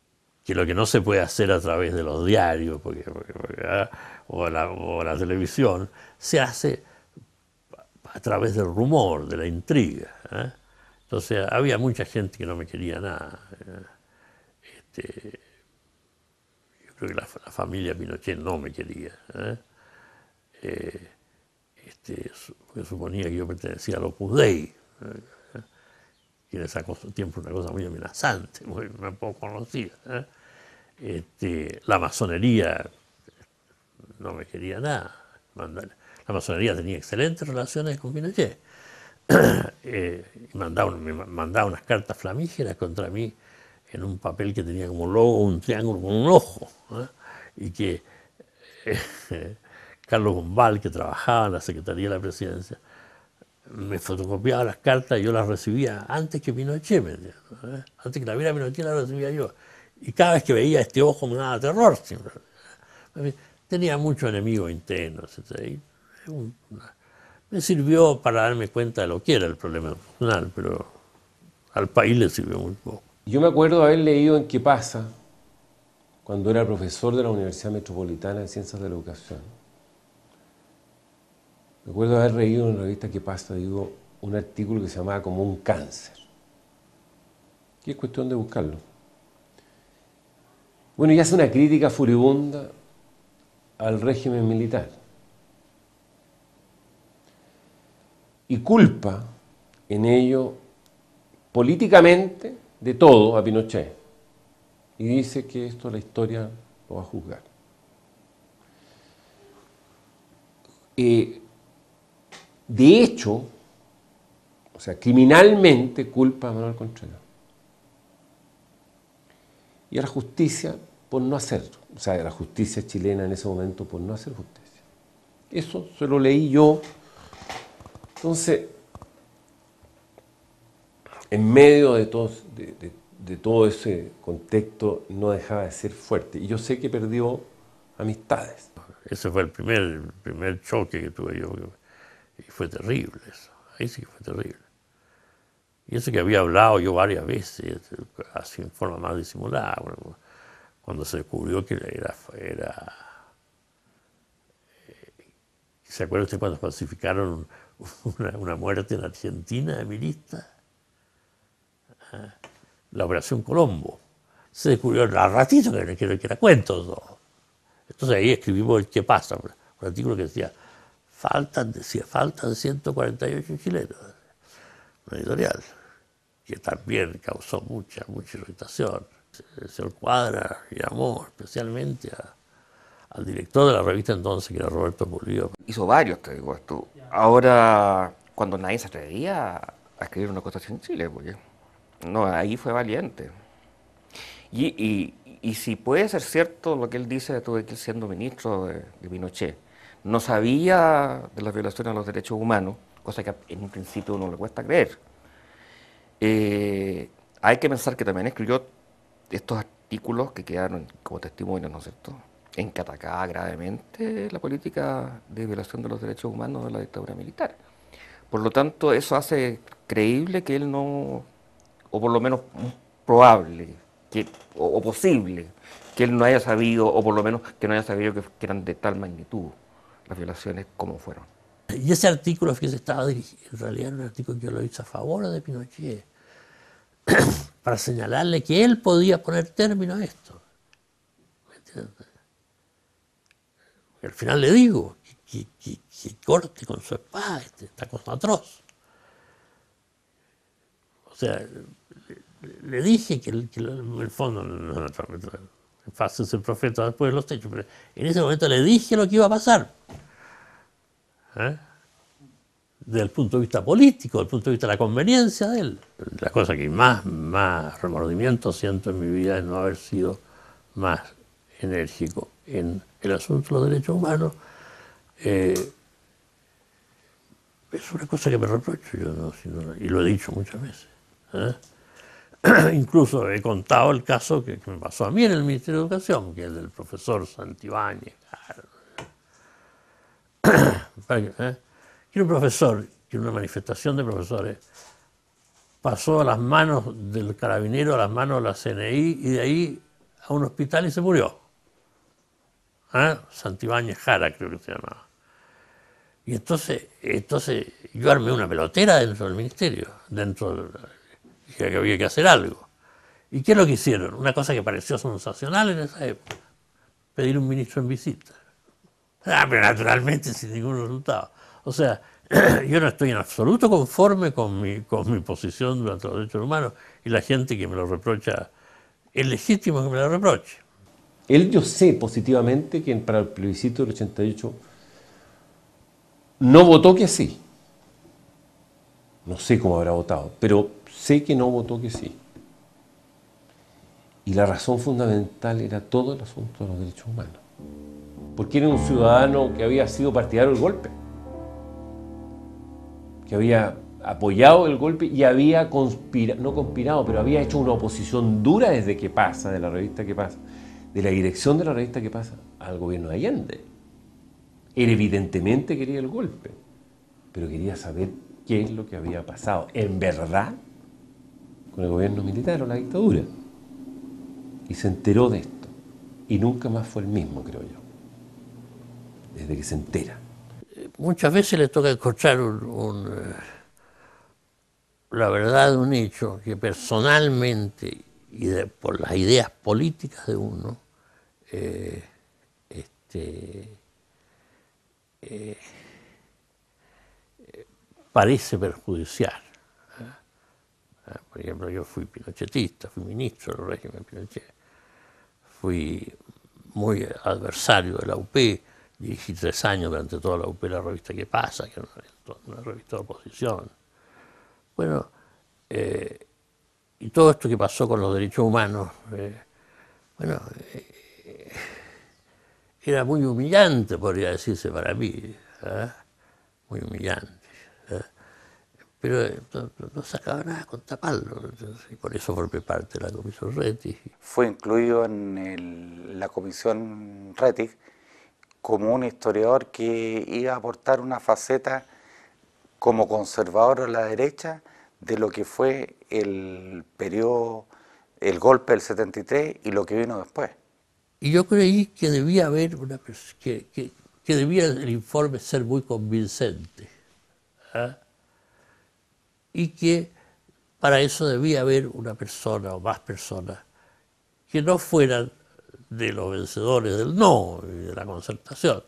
que lo que no se puede hacer a través de los diarios porque, porque, porque, ¿eh? o, la, o la televisión, se hace a través del rumor, de la intriga. ¿eh? Entonces había mucha gente que no me quería nada. Este, yo creo que la, la familia Pinochet no me quería. ¿eh? Eh, este, porque suponía que yo pertenecía al Opus Dei, ¿eh? que en ese tiempo era una cosa muy amenazante, muy, muy poco conocida. ¿eh? Este, la masonería no me quería nada. La masonería tenía excelentes relaciones con Pinochet. eh, y mandaba, me mandaba unas cartas flamígeras contra mí en un papel que tenía como logo un triángulo con un ojo. ¿eh? Y que eh, Carlos Bombal, que trabajaba en la Secretaría de la Presidencia, me fotocopiaba las cartas y yo las recibía antes que Pinochet, ¿me entiendes? ¿eh? Antes que la viera Pinochet la recibía yo. Y cada vez que veía este ojo me daba terror siempre. Tenía muchos enemigos internos. Y una, me sirvió para darme cuenta de lo que era el problema nacional, pero al país le sirvió muy poco. Yo me acuerdo haber leído en ¿Qué pasa?, cuando era profesor de la Universidad Metropolitana de Ciencias de la Educación. Me acuerdo haber leído en la revista ¿Qué pasa?, digo, un artículo que se llamaba Como un cáncer. Y es cuestión de buscarlo. Bueno, y hace una crítica furibunda al régimen militar. Y culpa en ello políticamente de todo a Pinochet. Y dice que esto la historia lo va a juzgar. Eh, de hecho, o sea, criminalmente culpa a Manuel Contreras. Y a la justicia por no hacerlo. O sea, a la justicia chilena en ese momento por no hacer justicia. Eso se lo leí yo. Entonces, en medio de todo, de, de, de todo ese contexto no dejaba de ser fuerte. Y yo sé que perdió amistades. Ese fue el primer, el primer choque que tuve yo. Y fue terrible eso. Ahí sí que fue terrible. Y eso que había hablado yo varias veces, así en forma más disimulada, bueno, cuando se descubrió que era... era eh, ¿se acuerda usted cuando falsificaron una, una muerte en Argentina de milista? Ah, la Operación Colombo. Se descubrió al ratito que, que, que era cuento todo. Entonces ahí escribimos el ¿Qué pasa?, un artículo que decía, faltan, decía, faltan ciento cuarenta y ocho chilenos. Una editorial que también causó mucha, mucha irritación. El señor Cuadra llamó especialmente a, al director de la revista entonces, que era Roberto Pulido. Hizo varios, te digo esto. Ahora, cuando nadie se atrevía a escribir una cosa así en Chile, porque no, ahí fue valiente. Y, y, y si puede ser cierto lo que él dice de todo él siendo ministro de, de Pinochet, no sabía de las violaciones a los derechos humanos, cosa que en un principio a uno le cuesta creer. Eh, hay que pensar que también escribió estos artículos que quedaron como testimonios, ¿no es cierto?, en que atacaba gravemente la política de violación de los derechos humanos de la dictadura militar. Por lo tanto, eso hace creíble que él no, o por lo menos probable, que, o, o posible, que él no haya sabido, o por lo menos que no haya sabido que, que eran de tal magnitud las violaciones como fueron. Y ese artículo que se estaba dirigiendo, en realidad era un artículo que yo lo hice a favor de Pinochet, para señalarle que él podía poner término a esto. ¿Me entiendes? Y al final le digo que, que, que, que corte con su espada este, esta cosa atroz. O sea, le, le dije que, el, que en el fondo no, no, no, es fácil ser profeta después de los hechos, pero en ese momento le dije lo que iba a pasar. ¿Eh? Desde el punto de vista político, desde el punto de vista de la conveniencia de él. La cosa que más, más remordimiento siento en mi vida es no haber sido más enérgico en el asunto de los derechos humanos. Eh, es una cosa que me reprocho yo, ¿no? Sino, y lo he dicho muchas veces. ¿eh? Incluso he contado el caso que, que me pasó a mí en el Ministerio de Educación, que es del profesor Santibáñez. ¿eh? Que un profesor, que una manifestación de profesores pasó a las manos del carabinero, a las manos de la C N I, y de ahí a un hospital y se murió. ¿Ah? Santibáñez Jara creo que se llamaba. Y entonces, entonces yo armé una pelotera dentro del ministerio, dentro de, dije que había que hacer algo. ¿Y qué es lo que hicieron? Una cosa que pareció sensacional en esa época, pedir un ministro en visita. Ah, pero naturalmente sin ningún resultado. O sea, yo no estoy en absoluto conforme con mi, con mi posición durante los derechos humanos, y la gente que me lo reprocha, es legítimo que me lo reproche. Él, yo sé positivamente que para el plebiscito del ochenta y ocho no votó que sí. No sé cómo habrá votado, pero sé que no votó que sí. Y la razón fundamental era todo el asunto de los derechos humanos. Porque era un ciudadano que había sido partidario del golpe, que había apoyado el golpe y había conspirado, no conspirado, pero había hecho una oposición dura desde Que Pasa, de la revista Que Pasa, de la dirección de la revista Que Pasa, al gobierno de Allende. Él evidentemente quería el golpe, pero quería saber qué es lo que había pasado, en verdad, con el gobierno militar o la dictadura. Y se enteró de esto. Y nunca más fue el mismo, creo yo, desde que se entera. Muchas veces le toca escuchar un, un, la verdad de un hecho que personalmente y de, por las ideas políticas de uno, eh, este, eh, parece perjudicial. ¿Eh? Por ejemplo, yo fui pinochetista, fui ministro del régimen Pinochet, fui muy adversario de la U P, dirigí tres años durante toda la U P la revista Que Pasa, que era una, una revista de oposición. Bueno, eh, y todo esto que pasó con los derechos humanos, eh, bueno, eh, era muy humillante, podría decirse para mí, ¿eh? Muy humillante. ¿eh? Pero eh, no, no sacaba nada con taparlo, entonces, y por eso formé parte de la Comisión Rettig. Fue incluido en el, la Comisión Rettig como un historiador que iba a aportar una faceta como conservador a la derecha de lo que fue el periodo, el golpe del setenta y tres y lo que vino después. Y yo creí que debía haber una que, que, que debía el informe ser muy convincente, ¿eh? Y que para eso debía haber una persona o más personas que no fueran de los vencedores del no y de la concertación,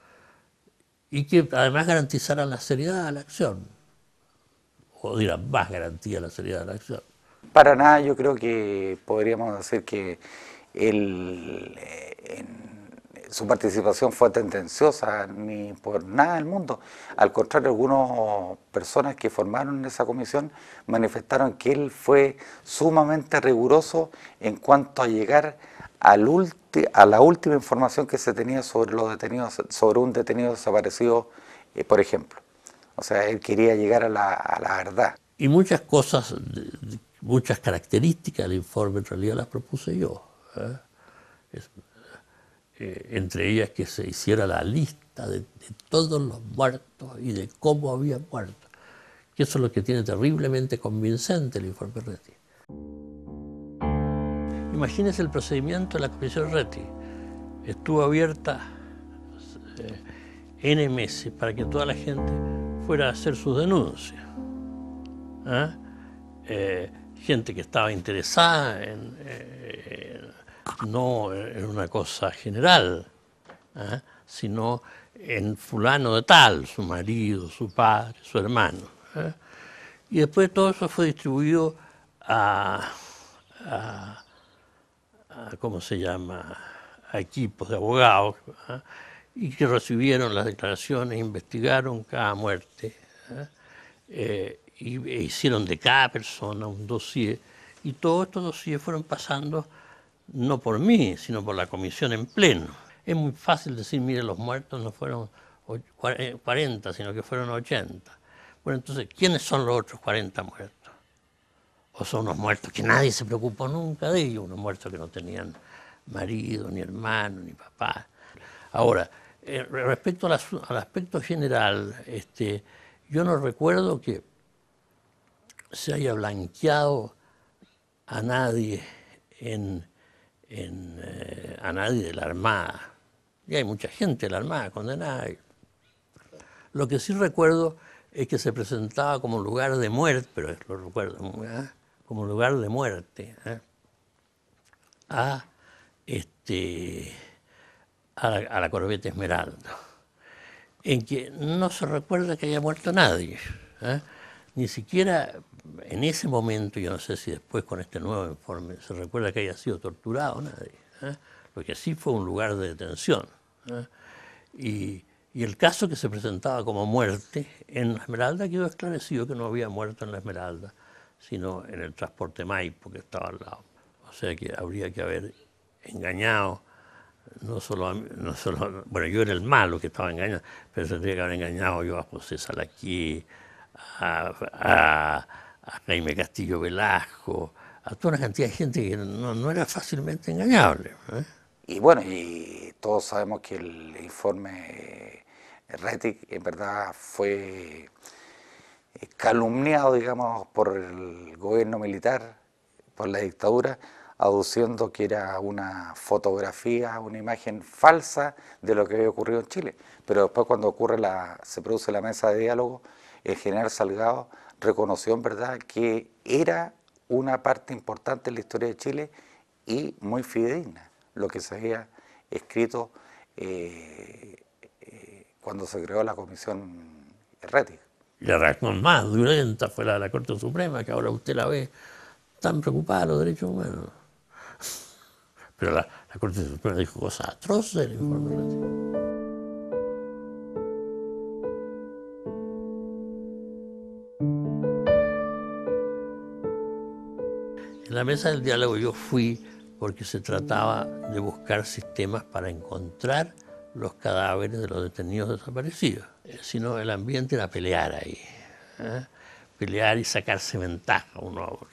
y que además garantizaran la seriedad de la acción, o dieran más garantía a la seriedad de la acción. Para nada, yo creo que podríamos decir que él, en, su participación fue tendenciosa, ni por nada del mundo. Al contrario, algunas personas que formaron esa comisión manifestaron que él fue sumamente riguroso en cuanto a llegar al ulti, a la última información que se tenía sobre los detenidos, sobre un detenido desaparecido, eh, por ejemplo. O sea, él quería llegar a la, a la verdad. Y muchas cosas, muchas características del informe en realidad las propuse yo. ¿eh? Es, eh, entre ellas que se hiciera la lista de, de todos los muertos y de cómo habían muerto. Que eso es lo que tiene terriblemente convincente el informe Rettig. Imagínense el procedimiento de la Comisión Rettig. Estuvo abierta eh, N meses para que toda la gente fuera a hacer sus denuncias. ¿Eh? Eh, gente que estaba interesada en, eh, no en una cosa general, ¿eh? sino en fulano de tal, su marido, su padre, su hermano. ¿eh? Y después todo eso fue distribuido a, a, a ¿cómo se llama?, a equipos de abogados, ¿eh? y que recibieron las declaraciones, investigaron cada muerte, ¿eh? Eh, y e hicieron de cada persona un dossier, y todos estos dossiers fueron pasando no por mí, sino por la comisión en pleno. Es muy fácil decir, mire, los muertos no fueron cuarenta, sino que fueron ochenta. Bueno, entonces, ¿quiénes son los otros cuarenta muertos? O son unos muertos que nadie se preocupó nunca de ellos, unos muertos que no tenían marido, ni hermano, ni papá. Ahora, eh, respecto al, al aspecto general, este, yo no recuerdo que se haya blanqueado a nadie en, en, eh, a nadie de la Armada. Y hay mucha gente de la Armada condenada. Lo que sí recuerdo es que se presentaba como lugar de muerte, pero lo recuerdo, ¿eh? como lugar de muerte, ¿eh? a, este, a, la, a la corbeta Esmeralda, en que no se recuerda que haya muerto nadie, ¿eh? Ni siquiera en ese momento, yo no sé si después con este nuevo informe se recuerda que haya sido torturado nadie, ¿eh? Lo que sí fue un lugar de detención, ¿eh? Y, y el caso que se presentaba como muerte en la Esmeralda quedó esclarecido que no había muerto en la Esmeralda, sino en el transporte Maipo que estaba al lado. O sea que habría que haber engañado, no solo, a mí, no solo, bueno, yo era el malo que estaba engañado, pero tendría que haber engañado yo a José Salaquí, a, a, a Jaime Castillo Velasco, a toda una cantidad de gente que no, no era fácilmente engañable, ¿eh? Y bueno, y todos sabemos que el informe Rettig en verdad fue calumniado, digamos, por el gobierno militar, por la dictadura, aduciendo que era una fotografía, una imagen falsa de lo que había ocurrido en Chile. Pero después cuando ocurre la, se produce la mesa de diálogo, el general Salgado reconoció en verdad que era una parte importante en la historia de Chile y muy fidedigna, lo que se había escrito eh, eh, cuando se creó la comisión Rettig. Y la razón más violenta fue la de la Corte Suprema, que ahora usted la ve tan preocupada de los derechos humanos. Pero la, la Corte Suprema dijo cosas atroces del informe Rettig. En la mesa del diálogo yo fui porque se trataba de buscar sistemas para encontrar los cadáveres de los detenidos desaparecidos. Eh, sino el ambiente era pelear ahí, ¿eh? Pelear y sacarse ventaja uno a otro.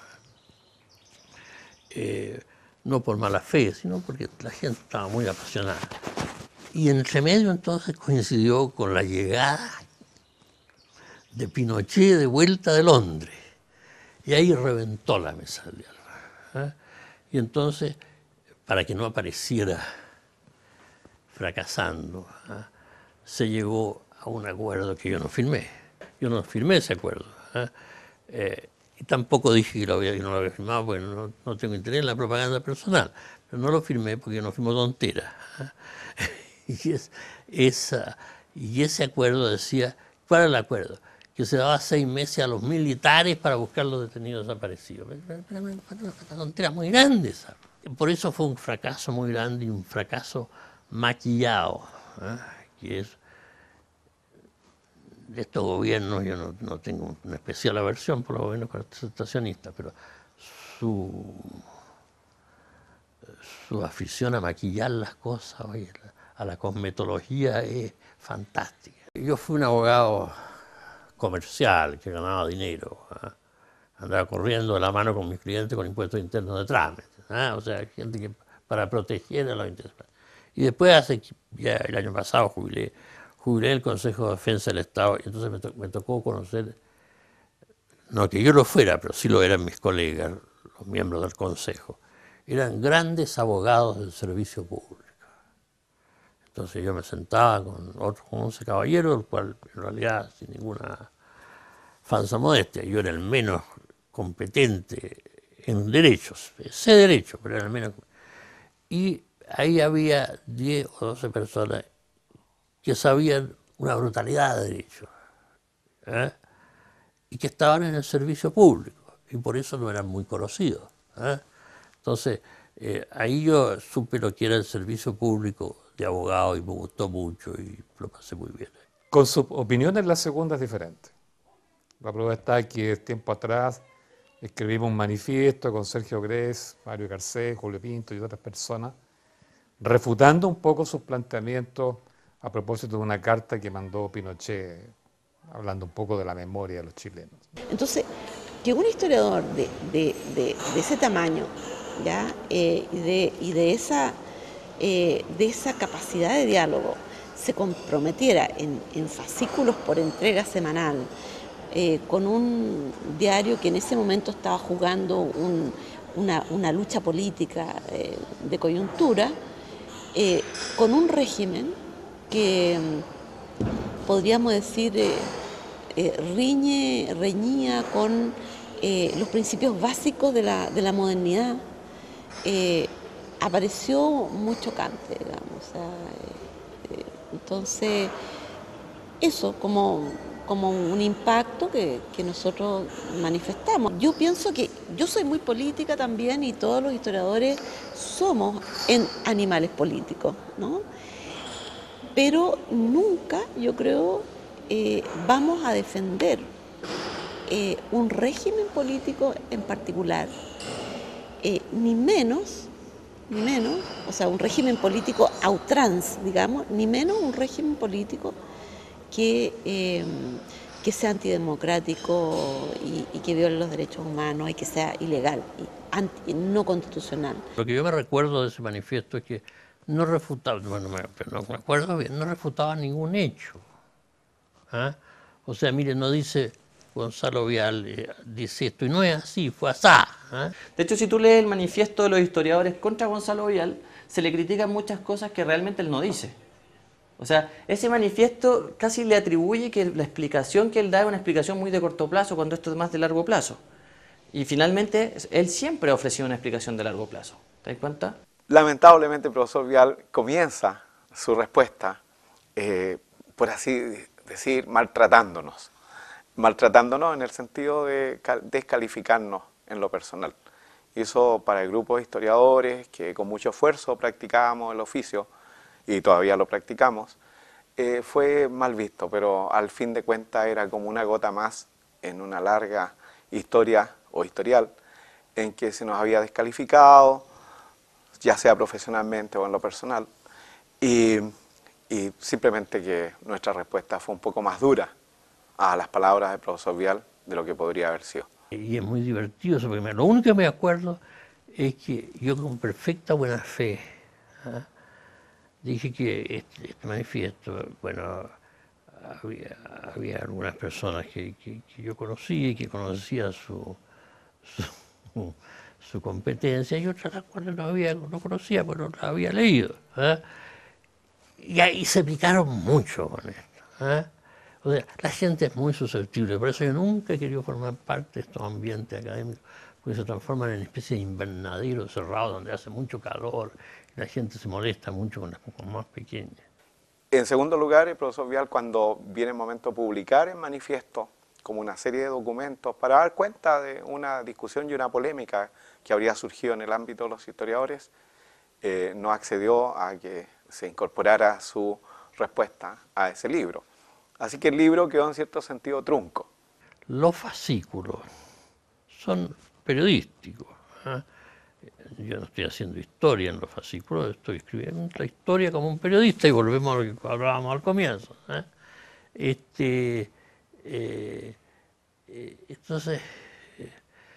Eh, no por mala fe, sino porque la gente estaba muy apasionada. Y entre medio entonces coincidió con la llegada de Pinochet de vuelta de Londres. Y ahí reventó la mesa del diálogo, ¿eh? Y entonces, para que no apareciera fracasando, ¿eh? se llegó a un acuerdo que yo no firmé. Yo no firmé ese acuerdo, ¿eh? Eh, y tampoco dije que, lo había, que no lo había firmado porque no, no tengo interés en la propaganda personal. Pero no lo firmé porque yo no firmo tonteras, ¿eh? y, es, esa, y ese acuerdo decía, ¿cuál era el acuerdo? Que se daba seis meses a los militares para buscar los detenidos desaparecidos. Era una tontera muy grande esa. Por eso fue un fracaso muy grande y un fracaso maquillado, ¿eh? Que es de estos gobiernos, yo no, no tengo una especial aversión por los gobiernos concentracionistas, pero su, su afición a maquillar las cosas, oye, a la cosmetología es fantástica. Yo fui un abogado comercial que ganaba dinero, ¿eh? Andaba corriendo de la mano con mis clientes con impuestos internos de trámite, ¿eh? O sea, gente que para proteger a los intereses. Y después, hace ya el año pasado, jubilé, jubilé el Consejo de Defensa del Estado, y entonces me, to me tocó conocer, no que yo lo fuera, pero sí lo eran mis colegas, los miembros del Consejo. Eran grandes abogados del servicio público. Entonces yo me sentaba con otros once caballeros, el cual en realidad sin ninguna falsa modestia, yo era el menos competente en derechos, sé derecho, pero era el menos. Y ahí había diez o doce personas que sabían una brutalidad de derecho, ¿eh? Y que estaban en el servicio público, y por eso no eran muy conocidos, ¿eh? Entonces, eh, ahí yo supe lo que era el servicio público de abogado y me gustó mucho y lo pasé muy bien. Con su opinión en la segunda es diferente. La prueba está que tiempo atrás escribimos un manifiesto con Sergio Grez, Mario Garcés, Julio Pinto y otras personas, refutando un poco sus planteamientos a propósito de una carta que mandó Pinochet, hablando un poco de la memoria de los chilenos. Entonces, que un historiador de, de, de, de ese tamaño, ¿ya? Eh, y, de, y de esa... Eh, de esa capacidad de diálogo se comprometiera en, en fascículos por entrega semanal, eh, con un diario que en ese momento estaba jugando un, una, una lucha política eh, de coyuntura, eh, con un régimen que podríamos decir eh, eh, riñe, reñía con eh, los principios básicos de la, de la modernidad. Eh, apareció muy chocante, digamos. O sea, eh, eh, entonces, eso como, como un impacto que, que nosotros manifestamos. Yo pienso que yo soy muy política también y todos los historiadores somos en animales políticos, ¿no? Pero nunca, yo creo, eh, vamos a defender eh, un régimen político en particular, eh, ni menos, ni menos, o sea, un régimen político a outrance, digamos, ni menos un régimen político que, eh, que sea antidemocrático y, y que viole los derechos humanos y que sea ilegal y anti, no constitucional. Lo que yo me recuerdo de ese manifiesto es que no refutaba, bueno, me, no me acuerdo bien, no refutaba ningún hecho. ¿Ah? O sea, mire, no dice Gonzalo Vial, eh, dice esto, y no es así, fue asá. ¿Ah? De hecho, si tú lees el manifiesto de los historiadores contra Gonzalo Vial, se le critican muchas cosas que realmente él no dice. O sea, ese manifiesto casi le atribuye que la explicación que él da es una explicación muy de corto plazo, cuando esto es más de largo plazo. Y finalmente, él siempre ha ofrecido una explicación de largo plazo. ¿Te das cuenta? Lamentablemente, el profesor Vial comienza su respuesta, eh, por así decir, maltratándonos. Maltratándonos en el sentido de descalificarnos en lo personal. Y eso para el grupo de historiadores que con mucho esfuerzo practicábamos el oficio, y todavía lo practicamos, eh, fue mal visto, pero al fin de cuentas era como una gota más en una larga historia o historial en que se nos había descalificado, ya sea profesionalmente o en lo personal, y, y simplemente que nuestra respuesta fue un poco más dura a las palabras del profesor Vial de lo que podría haber sido. Y es muy divertido eso, porque lo único que me acuerdo es que yo con perfecta buena fe, ¿ah? dije que este, este manifiesto, bueno, había, había algunas personas que, que, que yo conocía y que conocía su, su, su competencia, y otras las cuales no, había, no conocía, pero no las había leído. ¿Eh? Y ahí se picaron mucho con esto. ¿Eh? O sea, la gente es muy susceptible, por eso yo nunca he querido formar parte de estos ambientes académicos, porque se transforman en una especie de invernadero cerrado donde hace mucho calor y la gente se molesta mucho con las cosas más pequeñas. En segundo lugar, el profesor Vial, cuando viene el momento de publicar el manifiesto como una serie de documentos para dar cuenta de una discusión y una polémica que habría surgido en el ámbito de los historiadores, eh, no accedió a que se incorporara su respuesta a ese libro. Así que el libro quedó en cierto sentido trunco. Los fascículos son periodísticos. ¿eh? Yo no estoy haciendo historia en los fascículos, estoy escribiendo la historia como un periodista y volvemos a lo que hablábamos al comienzo. ¿eh? Este, eh, eh, entonces, eh,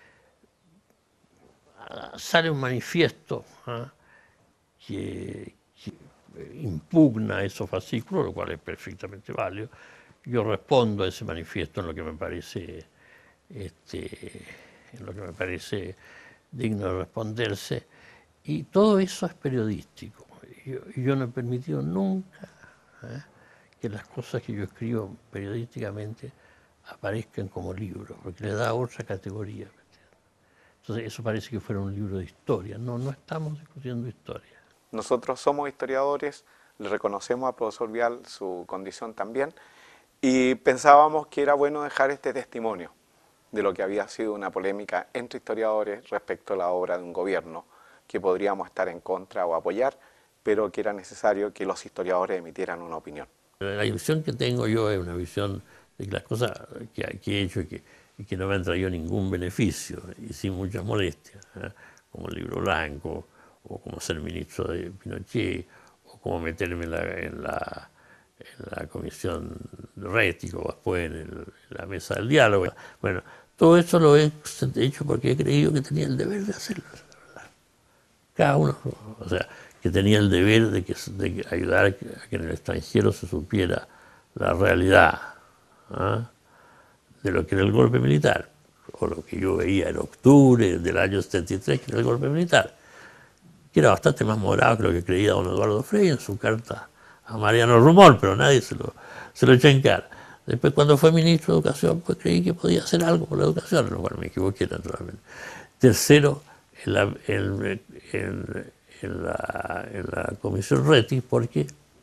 sale un manifiesto ¿eh? que, que impugna esos fascículos, lo cual es perfectamente válido. Yo respondo a ese manifiesto en lo que me parece, este, en lo que me parece digno de responderse, y todo eso es periodístico. Yo, yo no he permitido nunca ¿eh? que las cosas que yo escribo periodísticamente aparezcan como libros, porque le da otra categoría. Entonces eso parece que fuera un libro de historia. No, no estamos discutiendo historia. Nosotros somos historiadores, le reconocemos al profesor Vial su condición también, y pensábamos que era bueno dejar este testimonio de lo que había sido una polémica entre historiadores respecto a la obra de un gobierno que podríamos estar en contra o apoyar, pero que era necesario que los historiadores emitieran una opinión. La visión que tengo yo es una visión de que las cosas que, que he hecho y que, y que no me han traído ningún beneficio y sin muchas molestias, ¿eh? como el libro blanco, o como ser ministro de Pinochet, o como meterme en la, en la, en la comisión de Rético, o después en, el, en la mesa del diálogo. Bueno, todo eso lo he hecho porque he creído que tenía el deber de hacerlo. Cada uno, o sea, que tenía el deber de, que, de ayudar a que en el extranjero se supiera la realidad ¿eh? de lo que era el golpe militar, o lo que yo veía en octubre del año setenta y tres, que era el golpe militar, que era bastante más moderado que lo que creía don Eduardo Frei en su carta a Mariano Rumor, pero nadie se lo, se lo echó en cara. Después, cuando fue ministro de Educación, pues creí que podía hacer algo por la educación, lo cual me equivoqué naturalmente. Tercero, en la, en, en, en la, en la Comisión Reti, porque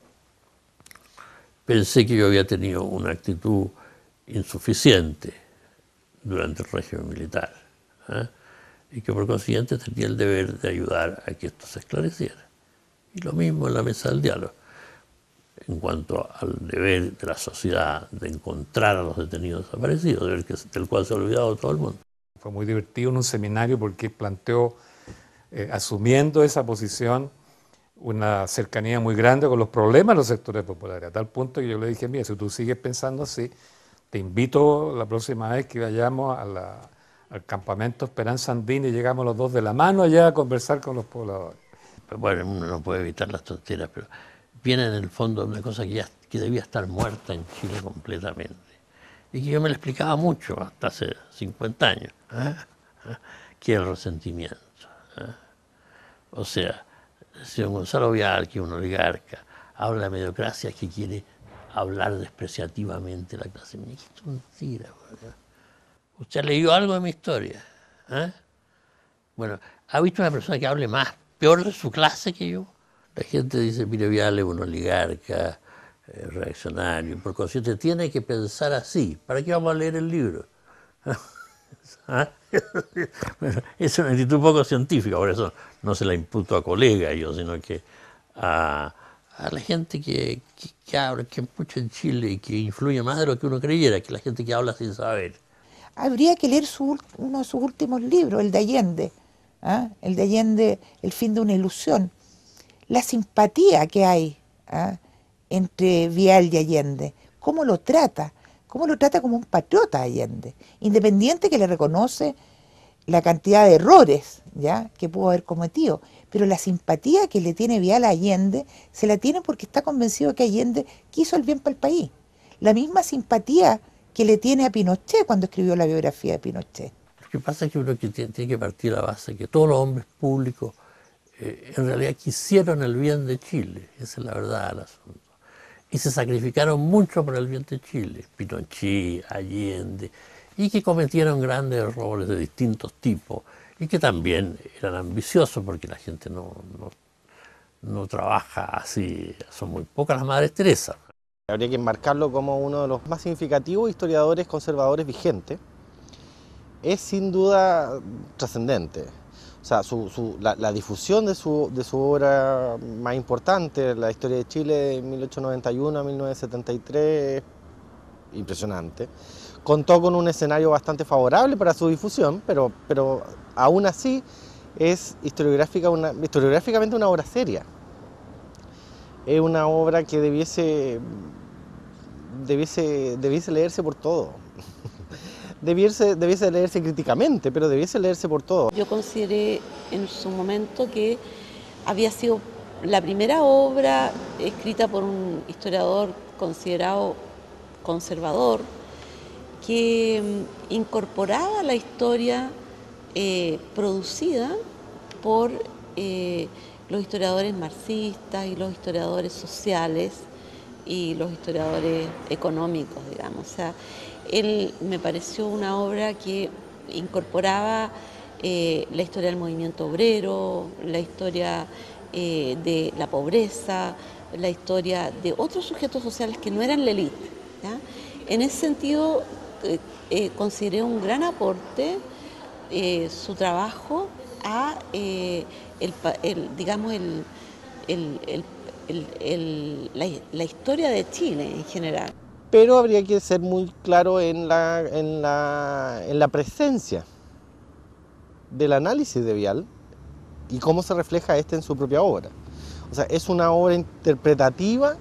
pensé que yo había tenido una actitud insuficiente durante el régimen militar, ¿eh? y que por consiguiente tenía el deber de ayudar a que esto se esclareciera. Y lo mismo en la mesa del diálogo, en cuanto al deber de la sociedad de encontrar a los detenidos desaparecidos, deber que, del cual se ha olvidado todo el mundo. Fue muy divertido en un seminario porque planteó, eh, asumiendo esa posición, una cercanía muy grande con los problemas de los sectores populares, a tal punto que yo le dije, mira, si tú sigues pensando así, te invito la próxima vez que vayamos a la, al campamento Esperanza Andina y llegamos los dos de la mano allá a conversar con los pobladores. Pero bueno, uno no puede evitar las tonteras, pero viene en el fondo una cosa que, ya, que debía estar muerta en Chile completamente, y que yo me lo explicaba mucho hasta hace cincuenta años, ¿eh? que es el resentimiento. ¿eh? O sea, el señor Gonzalo Vial, que es un oligarca, habla de la mediocracia que quiere hablar despreciativamente de la clase media. ¡Qué tontera! ¿Usted ha leído algo de mi historia? ¿eh? Bueno, ¿ha visto una persona que hable más, peor de su clase que yo? La gente dice, mire, Vial es un oligarca, eh, reaccionario, por consiguiente tiene que pensar así. ¿Para qué vamos a leer el libro? ¿Ah? Bueno, es una actitud poco científica, por eso no se la imputo a colegas yo, sino que a, a la gente que, que, que habla, que mucho en Chile y que influye más de lo que uno creyera, que la gente que habla sin saber. Habría que leer su, uno de sus últimos libros, el de Allende, ¿ah? el de Allende, El fin de una ilusión. La simpatía que hay ¿ah? entre Vial y Allende, cómo lo trata, cómo lo trata como un patriota Allende, independiente que le reconoce la cantidad de errores ¿ya? que pudo haber cometido, pero la simpatía que le tiene Vial a Allende se la tiene porque está convencido de que Allende quiso el bien para el país. La misma simpatía que le tiene a Pinochet cuando escribió la biografía de Pinochet. Lo que pasa es que uno tiene que partir de la base de que todos los hombres públicos eh, en realidad quisieron el bien de Chile, esa es la verdad del asunto. Y se sacrificaron mucho por el bien de Chile, Pinochet, Allende, y que cometieron grandes errores de distintos tipos, y que también eran ambiciosos porque la gente no, no, no trabaja así, son muy pocas las Madres Teresa. Habría que enmarcarlo como uno de los más significativos historiadores conservadores vigentes. Es sin duda trascendente. O sea, su, su, la, la difusión de su, de su obra más importante, La historia de Chile de mil ochocientos noventa y uno a mil novecientos setenta y tres, es impresionante. Contó con un escenario bastante favorable para su difusión, pero, pero aún así es historiográfica una, historiográficamente una obra seria. Es una obra que debiese, debiese, debiese leerse por todo. Debiese, debiese leerse críticamente, pero debiese leerse por todo. Yo consideré en su momento que había sido la primera obra escrita por un historiador considerado conservador que incorporaba la historia eh, producida por eh, los historiadores marxistas y los historiadores sociales y los historiadores económicos, digamos. O sea, él me pareció una obra que incorporaba eh, la historia del movimiento obrero, la historia eh, de la pobreza, la historia de otros sujetos sociales que no eran la élite. ¿ya? En ese sentido, eh, eh, consideré un gran aporte eh, su trabajo a, eh, el, el, digamos, el, el, el, el, el, la, la historia de Chile en general. Pero habría que ser muy claro en la, en la, en la presencia del análisis de Vial y cómo se refleja este en su propia obra. O sea, es una obra interpretativa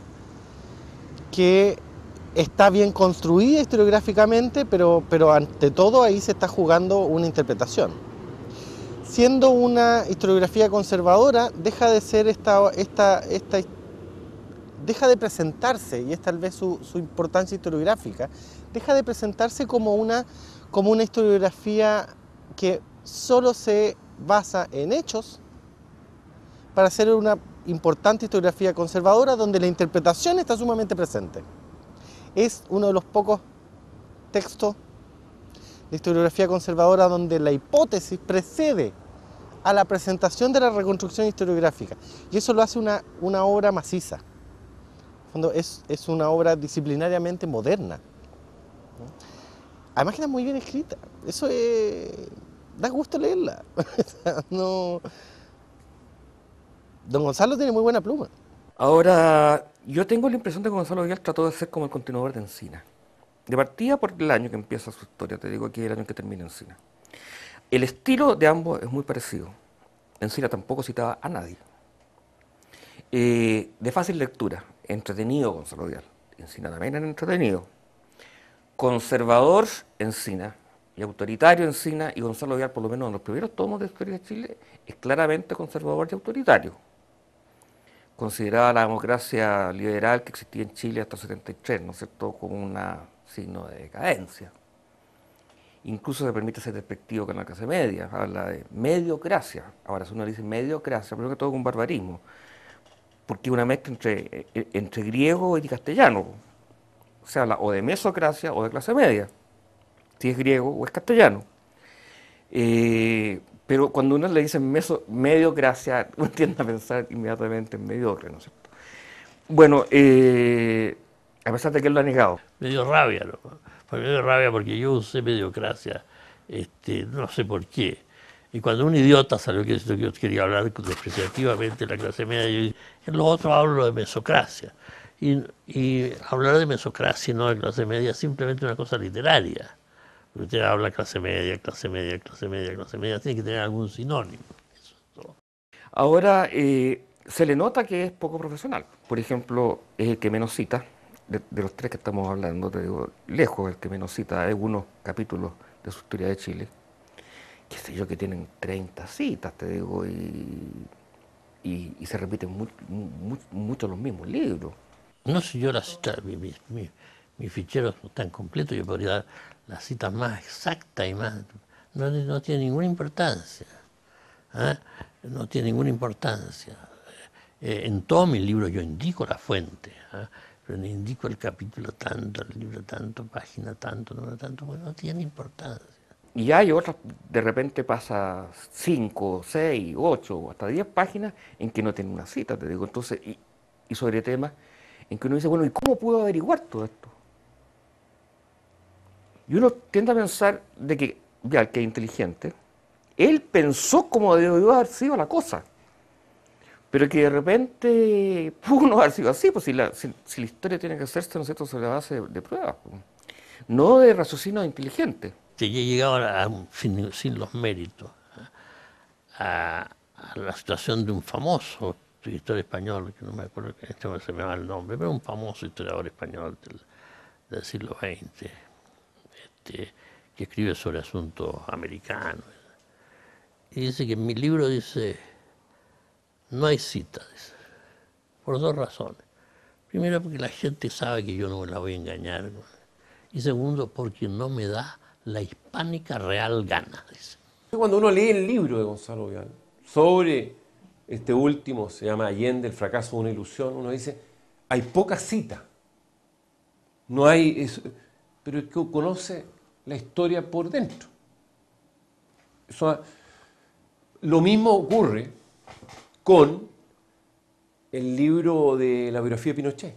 que está bien construida historiográficamente, pero, pero ante todo ahí se está jugando una interpretación. Siendo una historiografía conservadora, deja de ser esta, esta, esta deja de presentarse, y es tal vez su, su importancia historiográfica, deja de presentarse como una, como una historiografía que solo se basa en hechos para hacer una importante historiografía conservadora donde la interpretación está sumamente presente. Es uno de los pocos textos de historiografía conservadora donde la hipótesis precede a la presentación de la reconstrucción historiográfica. Y eso lo hace una, una obra maciza. Es, es una obra disciplinariamente moderna. Además que está muy bien escrita. Eso es, da gusto leerla. No, don Gonzalo tiene muy buena pluma. Ahora, yo tengo la impresión de que Gonzalo Vial trató de ser como el continuador de Encina. De partida por el año que empieza su historia, te digo aquí el año que termina Encina. El estilo de ambos es muy parecido. Encina tampoco citaba a nadie. Eh, de fácil lectura, entretenido Gonzalo Vial. Encina también era entretenido. Conservador Encina y autoritario Encina, y Gonzalo Vial, por lo menos en los primeros tomos de Historia de Chile, es claramente conservador y autoritario. Consideraba la democracia liberal que existía en Chile hasta el setenta y tres, ¿no es cierto?, como un signo de decadencia. Incluso se permite ser despectivo con la clase media, habla de mediocracia. Ahora, si uno dice mediocracia, primero que todo es un barbarismo, porque es una mezcla entre, entre griego y castellano. Se habla o de mesocracia o de clase media, si es griego o es castellano. Eh, pero cuando uno le dice meso, mediocracia, uno tiende a pensar inmediatamente en mediocre, ¿no es cierto? Bueno, eh, a pesar de que él lo ha negado. Me dio rabia, ¿no? Me dio rabia porque yo usé mediocracia, este, no sé por qué. Y cuando un idiota salió que yo quería hablar despreciativamente de la clase media, yo, en lo otro hablo de mesocracia. Y, y hablar de mesocracia y no de clase media es simplemente una cosa literaria. Usted habla clase media, clase media, clase media, clase media, tiene que tener algún sinónimo. Eso es todo. Ahora, eh, se le nota que es poco profesional. Por ejemplo, es el que menos cita, de, de los tres que estamos hablando, te digo, lejos el que menos cita. Hay algunos capítulos de su Historia de Chile, qué sé yo, que tienen treinta citas, te digo, y, y, y se repiten mu mu mucho los mismos libros. No sé yo las citas, mi, mi, mi, mis ficheros están completos, yo podría dar las citas más exactas y más... No, no tiene ninguna importancia. ¿eh? No tiene ninguna importancia. Eh, en todos mis libros yo indico la fuente, ¿eh? pero no indico el capítulo tanto, el libro tanto, página tanto, número tanto, pues no tiene importancia. Y hay otras, de repente pasa cinco, seis, ocho, hasta diez páginas en que no tiene una cita, te digo. Entonces, y, y sobre temas en que uno dice, bueno, ¿y cómo pudo averiguar todo esto? Y uno tiende a pensar de que, ya el que es inteligente, él pensó cómo debió haber sido la cosa, pero que de repente pudo no haber sido así, pues si la, si, si la historia tiene que hacerse, ¿no es cierto?, sobre la base de, de pruebas, pues, no de raciocinio inteligente. Sí, yo he llegado a, a, sin, sin los méritos a, a la situación de un famoso historiador español, que no me acuerdo que en este momento se me va el nombre, pero un famoso historiador español del, del siglo veinte, este, que escribe sobre asuntos americanos. Y dice que en mi libro dice, no hay cita, dice, por dos razones. Primero, porque la gente sabe que yo no me la voy a engañar. Y segundo, porque no me da la hispánica real gana, dice. Cuando uno lee el libro de Gonzalo Vial sobre este último, se llama Allende, el fracaso de una ilusión, uno dice, hay poca cita. No hay... Es, pero es que conoce la historia por dentro. Eso, lo mismo ocurre con el libro de la biografía de Pinochet.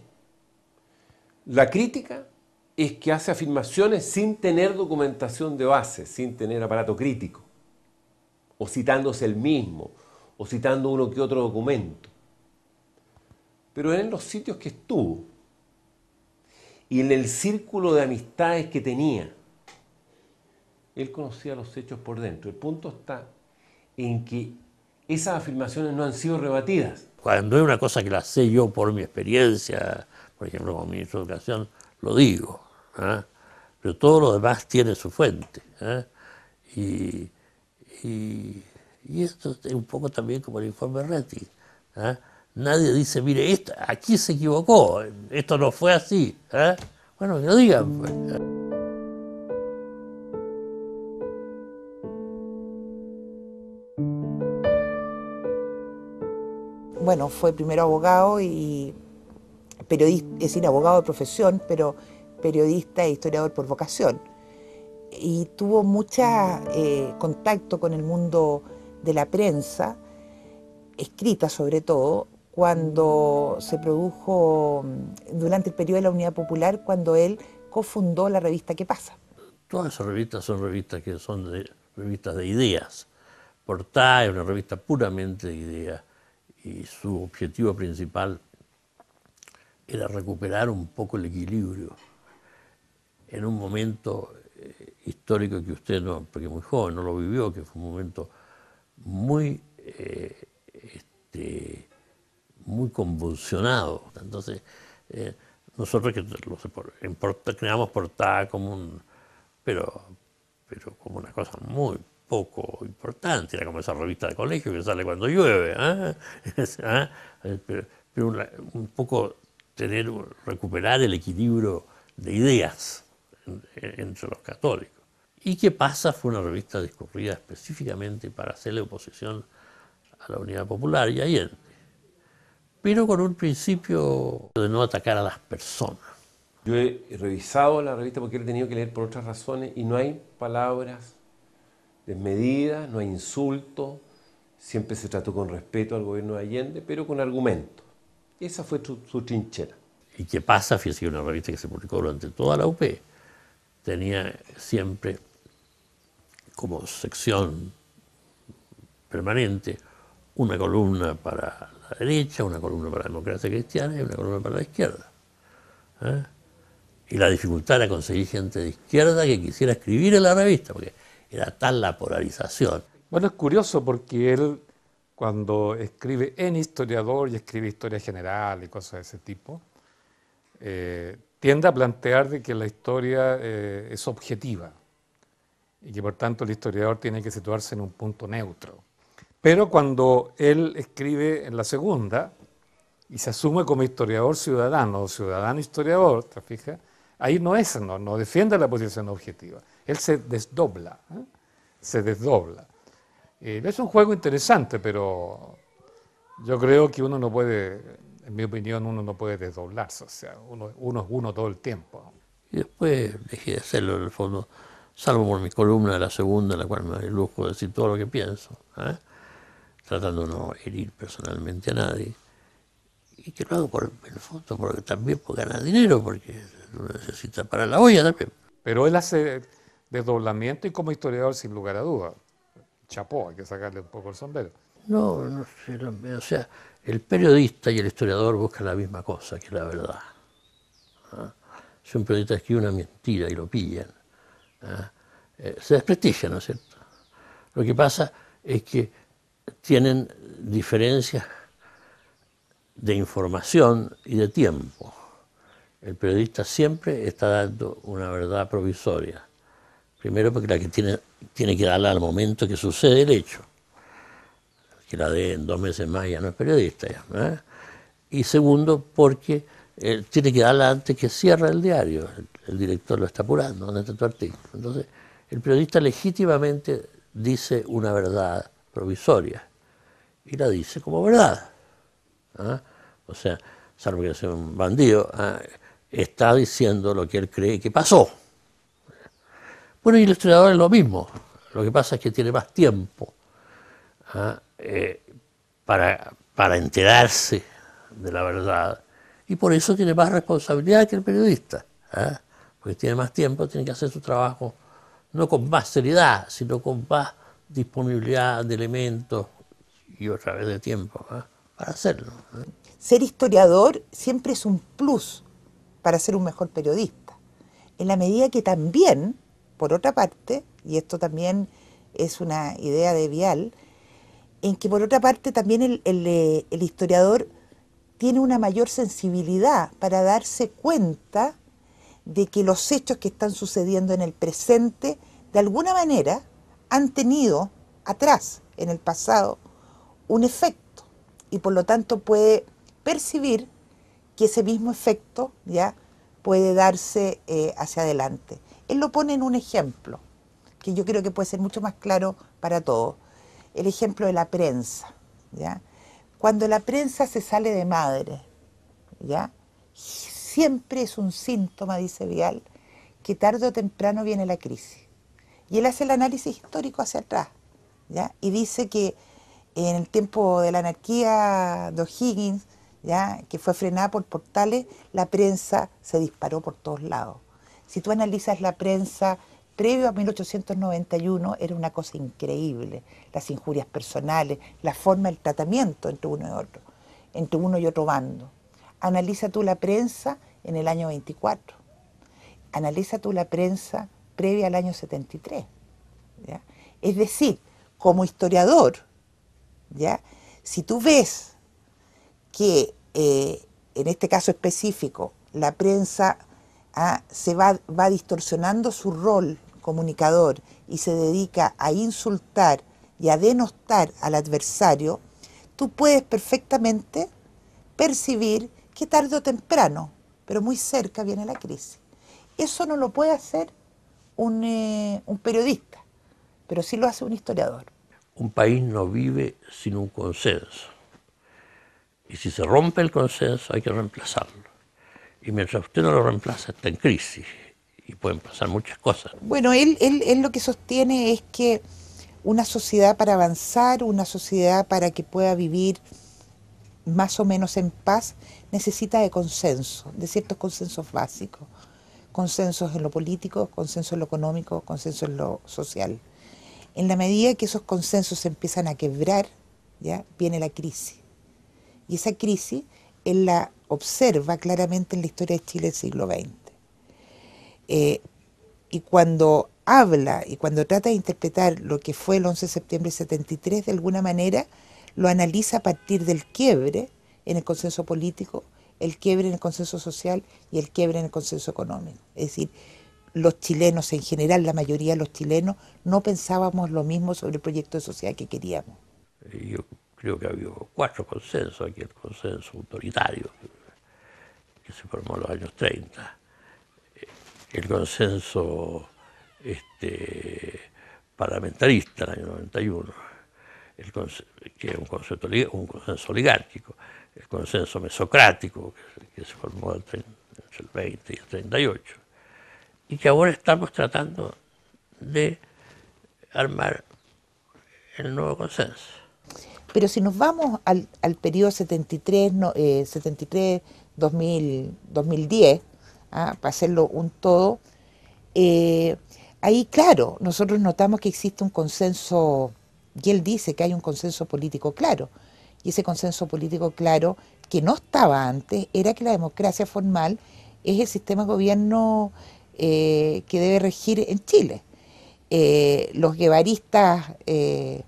La crítica es que hace afirmaciones sin tener documentación de base, sin tener aparato crítico, o citándose el mismo, o citando uno que otro documento. Pero en los sitios que estuvo, y en el círculo de amistades que tenía, él conocía los hechos por dentro. El punto está en que esas afirmaciones no han sido rebatidas. Cuando es una cosa que la sé yo por mi experiencia, por ejemplo, como ministro de Educación, lo digo, ¿eh? Pero todo lo demás tiene su fuente, ¿eh? y, y, y esto es un poco también como el informe Reti, ¿eh? Nadie dice, mire, esto, aquí se equivocó, esto no fue así, ¿eh? Bueno, que lo digan, pues. bueno, fue primero abogado y periodista, es decir, abogado de profesión, pero periodista e historiador por vocación. Y tuvo mucho eh, contacto con el mundo de la prensa, escrita sobre todo, cuando se produjo, durante el periodo de la Unidad Popular, cuando él cofundó la revista ¿Qué pasa? Todas esas revistas son revistas que son de, revistas de ideas. Portada es una revista puramente de ideas y su objetivo principal era recuperar un poco el equilibrio en un momento eh, histórico que usted no, porque es muy joven, no lo vivió, que fue un momento muy, eh, este, muy convulsionado. Entonces, eh, nosotros que los, en porta, creamos Portada como un, pero, pero como una cosa muy poco importante, era como esa revista de colegio que sale cuando llueve, ¿eh? ¿eh? Pero, pero una, un poco tener, recuperar el equilibrio de ideas entre los católicos. ¿Y qué pasa? Fue una revista discurrida específicamente para hacerle oposición a la Unidad Popular y a Allende, pero con un principio de no atacar a las personas. Yo he revisado la revista porque he tenido que leer por otras razones y no hay palabras desmedidas, no hay insultos, siempre se trató con respeto al gobierno de Allende, pero con argumentos. Esa fue su, su trinchera. ¿Y qué pasa? Fíjese que una revista que se publicó durante toda la U P tenía siempre como sección permanente una columna para la derecha, una columna para la democracia cristiana y una columna para la izquierda. ¿Eh? Y la dificultad era conseguir gente de izquierda que quisiera escribir en la revista, porque era tal la polarización. Bueno, es curioso porque él, cuando escribe en historiador y escribe historia general y cosas de ese tipo, eh, tiende a plantear de que la historia eh, es objetiva y que por tanto el historiador tiene que situarse en un punto neutro. Pero cuando él escribe en la segunda y se asume como historiador ciudadano o ciudadano historiador, ¿te fijas? Ahí no es, no, no defiende la posición objetiva. Él se desdobla, ¿eh? se desdobla. Eh, es un juego interesante, pero yo creo que uno no puede, en mi opinión, uno no puede desdoblarse. O sea, uno, uno es uno todo el tiempo. Y después dejé de hacerlo en el fondo, salvo por mi columna de la segunda, en la cual me doy el lujo de decir todo lo que pienso, ¿eh? Tratando de no herir personalmente a nadie. Y que lo hago por en el fondo, porque también por ganar dinero, porque uno necesita para la olla también. Pero él hace desdoblamiento y como historiador, sin lugar a dudas. Chapó, hay que sacarle un poco el sombrero. No, no sé, no, o sea, el periodista y el historiador buscan la misma cosa, que la verdad. ¿Ah? Si un periodista escribe una mentira y lo pillan, ¿ah? eh, se desprestigia, ¿no es cierto? Lo que pasa es que tienen diferencias de información y de tiempo. El periodista siempre está dando una verdad provisoria. Primero porque la que tiene, tiene que darla al momento que sucede el hecho. Que la dé en dos meses más ya no es periodista. Ya, ¿eh? Y segundo porque eh, tiene que darla antes que cierra el diario. El, el director lo está apurando, ¿dónde está tu artículo? Entonces, el periodista legítimamente dice una verdad provisoria y la dice como verdad. ¿Ah? O sea, salvo que sea un bandido, ¿ah? Está diciendo lo que él cree que pasó. Bueno, y el historiador es lo mismo. Lo que pasa es que tiene más tiempo ¿ah? eh, para, para enterarse de la verdad y por eso tiene más responsabilidad que el periodista. ¿Ah? Porque tiene más tiempo, tiene que hacer su trabajo no con más seriedad, sino con más disponibilidad de elementos y otra vez de tiempo ¿ah? para hacerlo. ¿eh? Ser historiador siempre es un plus para ser un mejor periodista, en la medida que también, por otra parte, y esto también es una idea de Vial, en que por otra parte también el, el, el historiador tiene una mayor sensibilidad para darse cuenta de que los hechos que están sucediendo en el presente, de alguna manera, han tenido atrás, en el pasado, un efecto, y por lo tanto puede percibir que ese mismo efecto ya puede darse eh, hacia adelante. Él lo pone en un ejemplo, que yo creo que puede ser mucho más claro para todos. El ejemplo de la prensa, ¿ya? Cuando la prensa se sale de madre, ¿ya? Siempre es un síntoma, dice Vial, que tarde o temprano viene la crisis. Y él hace el análisis histórico hacia atrás, ¿ya? Y dice que en el tiempo de la anarquía de O'Higgins, ¿ya?, que fue frenada por Portales, la prensa se disparó por todos lados. Si tú analizas la prensa previo a mil ochocientos noventa y uno, era una cosa increíble. Las injurias personales, la forma del tratamiento entre uno y otro, entre uno y otro bando. Analiza tú la prensa en el año veinticuatro. Analiza tú la prensa previa al año setenta y tres. ¿Ya? Es decir, como historiador, ¿ya?, si tú ves que eh, en este caso específico la prensa ah, se va, va distorsionando su rol comunicador y se dedica a insultar y a denostar al adversario, tú puedes perfectamente percibir que tarde o temprano, pero muy cerca, viene la crisis. Eso no lo puede hacer un, eh, un periodista, pero sí lo hace un historiador. Un país no vive sin un consenso. Y si se rompe el consenso hay que reemplazarlo. Y mientras usted no lo reemplaza está en crisis. Y pueden pasar muchas cosas. Bueno, él, él, él lo que sostiene es que una sociedad para avanzar, una sociedad para que pueda vivir más o menos en paz, necesita de consenso, de ciertos consensos básicos. Consensos en lo político, consensos en lo económico, consensos en lo social. En la medida que esos consensos se empiezan a quebrar, ¿ya?, viene la crisis. Y esa crisis él la observa claramente en la historia de Chile del siglo veinte. Eh, y cuando habla y cuando trata de interpretar lo que fue el once de septiembre de setenta y tres, de alguna manera lo analiza a partir del quiebre en el consenso político, el quiebre en el consenso social y el quiebre en el consenso económico. Es decir, los chilenos en general, la mayoría de los chilenos, no pensábamos lo mismo sobre el proyecto de sociedad que queríamos. Yo creo que ha habido cuatro consensos, aquí el consenso autoritario que se formó en los años treinta, el consenso este, parlamentarista en el año noventa y uno, el que es un consenso, un consenso oligárquico, el consenso mesocrático que, que se formó entre el veinte y el treinta y ocho, y que ahora estamos tratando de armar el nuevo consenso. Pero si nos vamos al, al periodo setenta y tres, no, eh, setenta y tres dos mil, dos mil diez, ¿ah?, para hacerlo un todo, eh, ahí claro, nosotros notamos que existe un consenso, y él dice que hay un consenso político claro, y ese consenso político claro, que no estaba antes, era que la democracia formal es el sistema de gobierno eh, que debe regir en Chile. Eh, los guevaristas eh,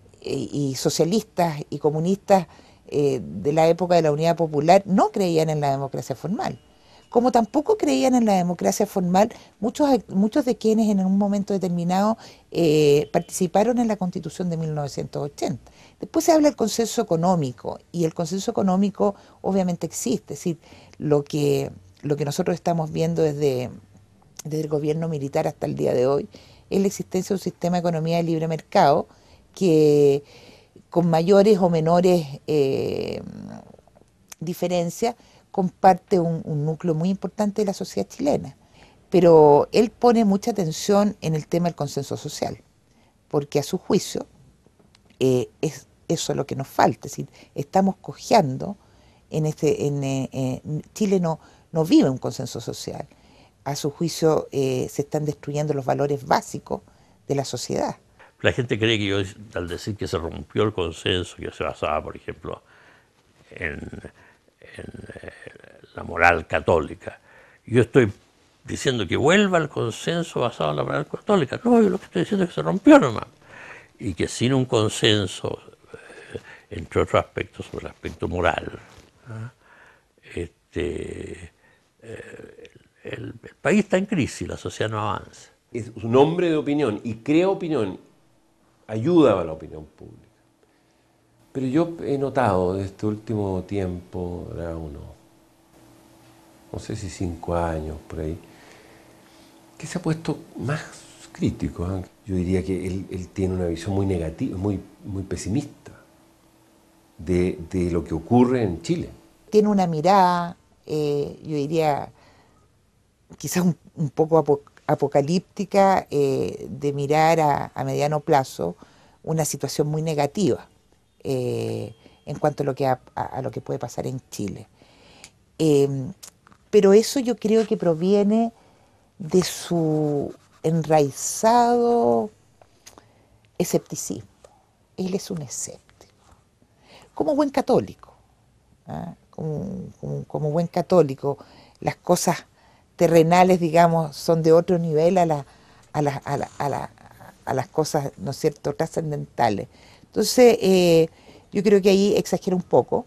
y socialistas y comunistas eh, de la época de la Unidad Popular no creían en la democracia formal, como tampoco creían en la democracia formal muchos, muchos de quienes en un momento determinado eh, participaron en la Constitución de mil novecientos ochenta. Después se habla del consenso económico, y el consenso económico obviamente existe, es decir, lo que, lo que nosotros estamos viendo desde, desde el gobierno militar hasta el día de hoy es la existencia de un sistema de economía de libre mercado que con mayores o menores eh, diferencias comparte un, un núcleo muy importante de la sociedad chilena. Pero él pone mucha atención en el tema del consenso social, porque a su juicio eh, es eso lo que nos falta, es decir, estamos cojeando, en este, en, eh, en Chile no, no vive un consenso social. A su juicio eh, se están destruyendo los valores básicos de la sociedad. La gente cree que yo, al decir que se rompió el consenso, que se basaba, por ejemplo, en, en eh, la moral católica, yo estoy diciendo que vuelva al consenso basado en la moral católica. No, yo lo que estoy diciendo es que se rompió nomás. Y que sin un consenso, eh, entre otros aspectos, sobre el aspecto moral, ¿eh? este, eh, el, el país está en crisis, la sociedad no avanza. Es un hombre de opinión y crea opinión, ayuda a la opinión pública. Pero yo he notado de este último tiempo, era uno, no sé si cinco años por ahí, que se ha puesto más crítico, ¿eh? Yo diría que él, él tiene una visión muy negativa, muy, muy pesimista de, de lo que ocurre en Chile. Tiene una mirada, eh, yo diría, quizás un, un poco apo apocalíptica, eh, de mirar a, a mediano plazo una situación muy negativa eh, en cuanto a lo que, a, a lo que puede pasar en Chile. Eh, pero eso yo creo que proviene de su enraizado escepticismo. Él es un escéptico, como buen católico, ¿eh? como, como, como buen católico, las cosas terrenales, digamos, son de otro nivel a, la, a, la, a, la, a, la, a las cosas, ¿no es cierto?, trascendentales. Entonces, eh, yo creo que ahí exagera un poco,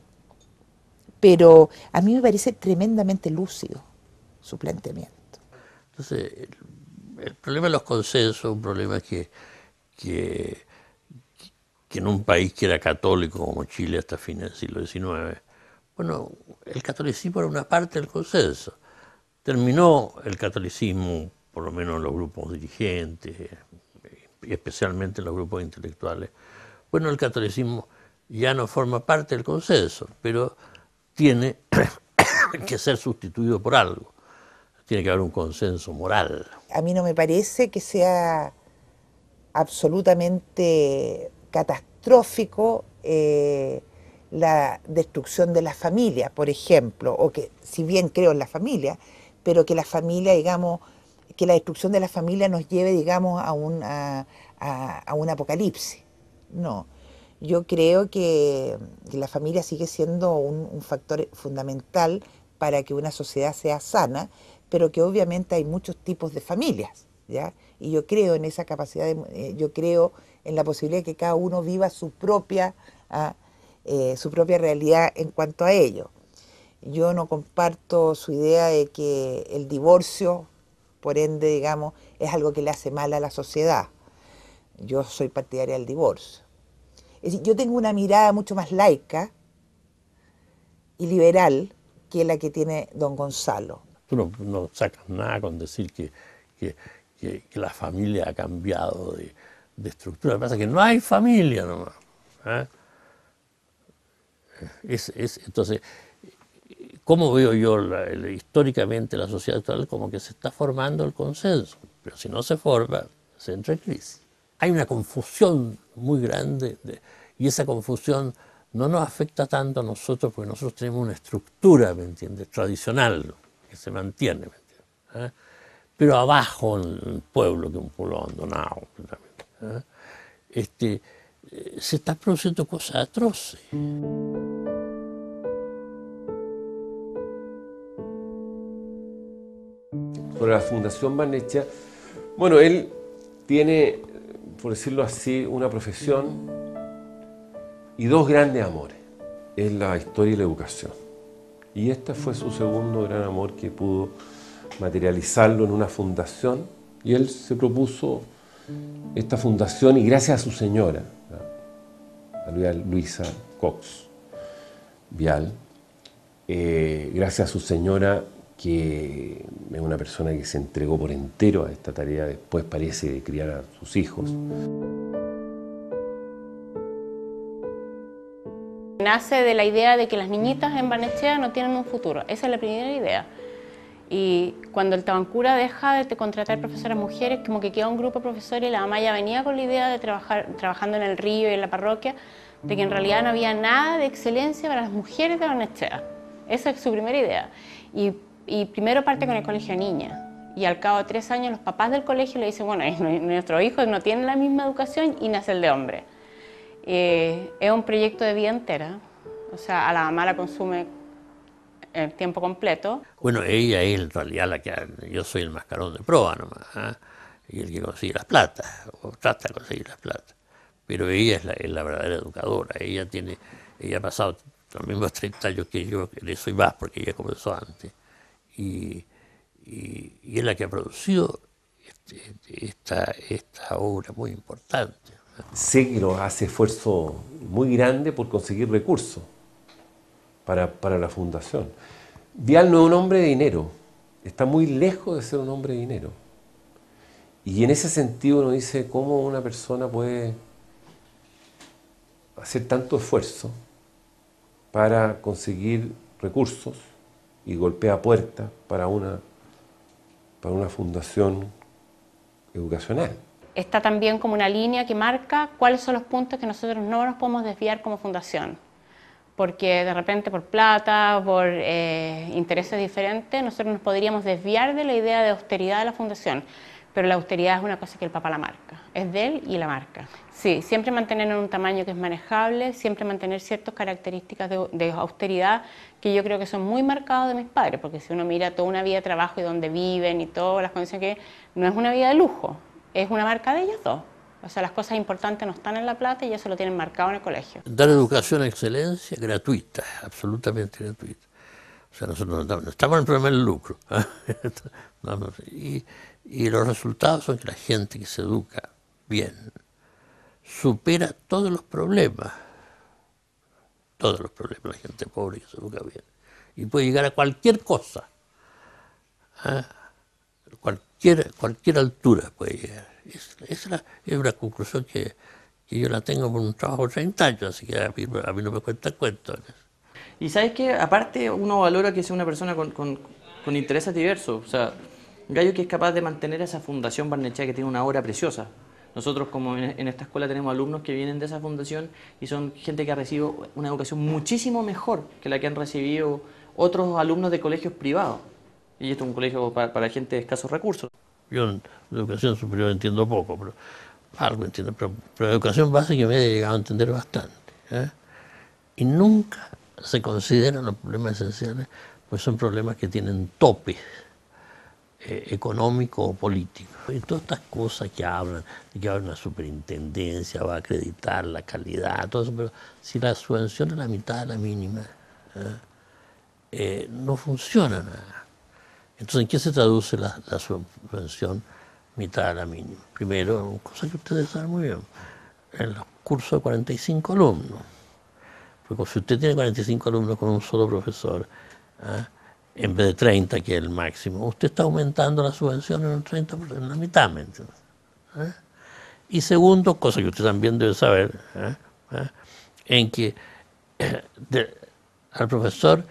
pero a mí me parece tremendamente lúcido su planteamiento. Entonces, el, el problema de los consensos es un problema que, que, que en un país que era católico como Chile hasta fines del siglo diecinueve, bueno, el catolicismo era una parte del consenso. Terminó el catolicismo, por lo menos en los grupos dirigentes, y especialmente en los grupos intelectuales. Bueno, el catolicismo ya no forma parte del consenso, pero tiene que ser sustituido por algo. Tiene que haber un consenso moral. A mí no me parece que sea absolutamente catastrófico eh, la destrucción de la familia, por ejemplo, o que, si bien creo en la familia, pero que la familia, digamos, que la destrucción de la familia nos lleve, digamos, a un, a, a, a un apocalipsis. No, yo creo que, que la familia sigue siendo un, un factor fundamental para que una sociedad sea sana, pero que obviamente hay muchos tipos de familias, ¿ya? Y yo creo en esa capacidad, de, eh, yo creo en la posibilidad de que cada uno viva su propia, ah, eh, su propia realidad en cuanto a ello. Yo no comparto su idea de que el divorcio, por ende, digamos, es algo que le hace mal a la sociedad. Yo soy partidaria del divorcio. Es decir, yo tengo una mirada mucho más laica y liberal que la que tiene don Gonzalo. Tú no, no sacas nada con decir que, que, que, que la familia ha cambiado de, de estructura. Lo que pasa es que no hay familia nomás. ¿eh? Es, es, entonces, ¿cómo veo yo la, la, históricamente la sociedad actual? Como que se está formando el consenso, pero si no se forma, se entra en crisis. Hay una confusión muy grande de, y esa confusión no nos afecta tanto a nosotros porque nosotros tenemos una estructura, ¿me entiendes?, tradicional, que se mantiene, ¿me entiendes? ¿Eh? Pero abajo en el pueblo, que es un pueblo abandonado, ¿eh? este, eh, se están produciendo cosas atroces. Sobre la Fundación Barnechea, bueno, él tiene, por decirlo así, una profesión y dos grandes amores. Es la historia y la educación. Y este fue su segundo gran amor, que pudo materializarlo en una fundación. Y él se propuso esta fundación, y gracias a su señora, a Luisa Cox Vial, eh, gracias a su señora, que es una persona que se entregó por entero a esta tarea, después parece, de criar a sus hijos. Nace de la idea de que las niñitas en Barnechea no tienen un futuro. Esa es la primera idea. Y cuando el Tabancura deja de contratar profesoras mujeres, como que queda un grupo de profesores, y la mamá ya venía con la idea de trabajar trabajando en el río y en la parroquia, de que en realidad no había nada de excelencia para las mujeres de Barnechea. Esa es su primera idea. Y, y primero parte con el colegio de niñas. Y al cabo de tres años los papás del colegio le dicen, bueno, nuestros hijos no tienen la misma educación y nace el de hombre. Eh, es un proyecto de vida entera, o sea, a la mamá la consume en tiempo completo. Bueno, ella es en realidad la que, yo soy el mascarón de proa nomás, ¿eh? Y el que consigue las plata, o trata de conseguir las plata. Pero ella es la, es la verdadera educadora, ella tiene, ella ha pasado los mismos treinta años que yo, que de eso y más, porque ella comenzó antes. Y, y, y es la que ha producido este, esta, esta obra muy importante. Sé que lo hace esfuerzo muy grande por conseguir recursos para, para la fundación. Vial no es un hombre de dinero, está muy lejos de ser un hombre de dinero. Y en ese sentido uno dice, ¿cómo una persona puede hacer tanto esfuerzo para conseguir recursos y golpea puertas para una, para una fundación educacional. Está también como una línea que marca cuáles son los puntos que nosotros no nos podemos desviar como fundación. Porque de repente por plata, por eh, intereses diferentes, nosotros nos podríamos desviar de la idea de austeridad de la fundación. Pero la austeridad es una cosa que el Papa la marca, es de él y la marca. Sí, siempre mantener en un tamaño que es manejable, siempre mantener ciertas características de, de austeridad que yo creo que son muy marcados de mis padres, porque si uno mira toda una vida de trabajo y donde viven y todas las condiciones que no es una vida de lujo, es una marca de ellos dos. O sea, las cosas importantes no están en la plata y eso lo tienen marcado en el colegio. Dar educación a excelencia gratuita, absolutamente gratuita. O sea, nosotros no estamos en el problema del lucro. y, y los resultados son que la gente que se educa bien supera todos los problemas. Todos los problemas, la gente pobre que se educa bien. Y puede llegar a cualquier cosa. ¿eh? Cualquier, cualquier altura puede llegar. Es, es, la, es una conclusión que, que yo la tengo por un trabajo de treinta años, así que a mí, a mí no me cuenta cuento. Y sabes que aparte uno valora que sea una persona con, con, con intereses diversos. O sea, Gallo que es capaz de mantener esa fundación Barnechea que tiene una obra preciosa. Nosotros como en, en esta escuela tenemos alumnos que vienen de esa fundación y son gente que ha recibido una educación muchísimo mejor que la que han recibido otros alumnos de colegios privados. Y esto es un colegio para, para gente de escasos recursos. Yo en educación superior entiendo poco, pero algo entiendo, pero, pero educación básica me he llegado a entender bastante. ¿eh? Y nunca se consideran los problemas esenciales, pues son problemas que tienen tope eh, económico o político. Y todas estas cosas que hablan, de que ahora una superintendencia va a acreditar la calidad, todo eso, pero si la subvención es la mitad de la mínima, ¿eh? Eh, no funciona nada. Entonces, ¿en qué se traduce la, la subvención mitad de la mínima? Primero, cosa que ustedes saben muy bien, en los cursos de cuarenta y cinco alumnos. Porque si usted tiene cuarenta y cinco alumnos con un solo profesor, ¿eh? en vez de treinta, que es el máximo, usted está aumentando la subvención en un treinta por ciento, en la mitad, ¿me entiendes? ¿Eh? Y segundo, cosa que usted también debe saber, ¿eh? ¿Eh? en que eh, de, al profesor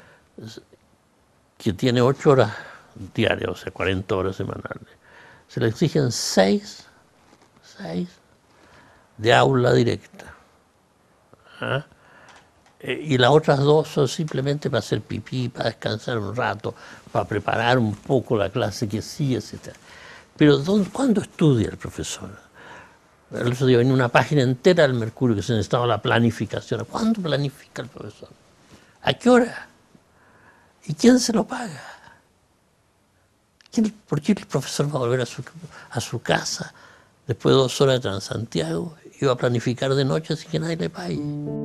que tiene ocho horas diarias, o sea, cuarenta horas semanales, se le exigen seis, seis de aula directa. ¿Ah? Eh, y las otras dos son simplemente para hacer pipí, para descansar un rato, para preparar un poco la clase que sigue, etcétera. Pero ¿dónde, ¿cuándo estudia el profesor? El otro día venía una página entera del Mercurio que se necesitaba la planificación. ¿Cuándo planifica el profesor? ¿A qué hora? ¿Y quién se lo paga? ¿Quién, ¿Por qué el profesor va a volver a su, a su casa después de dos horas de Transantiago y va a planificar de noche sin que nadie le pague?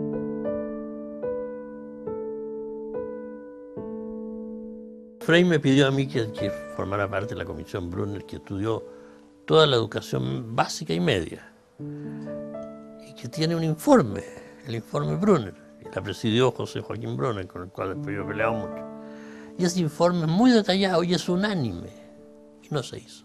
Frey me pidió a mí que, que formara parte de la comisión Brunner, que estudió toda la educación básica y media, y que tiene un informe, el informe Brunner, y la presidió José Joaquín Brunner, con el cual después yo he peleado mucho. Y ese informe es muy detallado y es unánime, y no se hizo.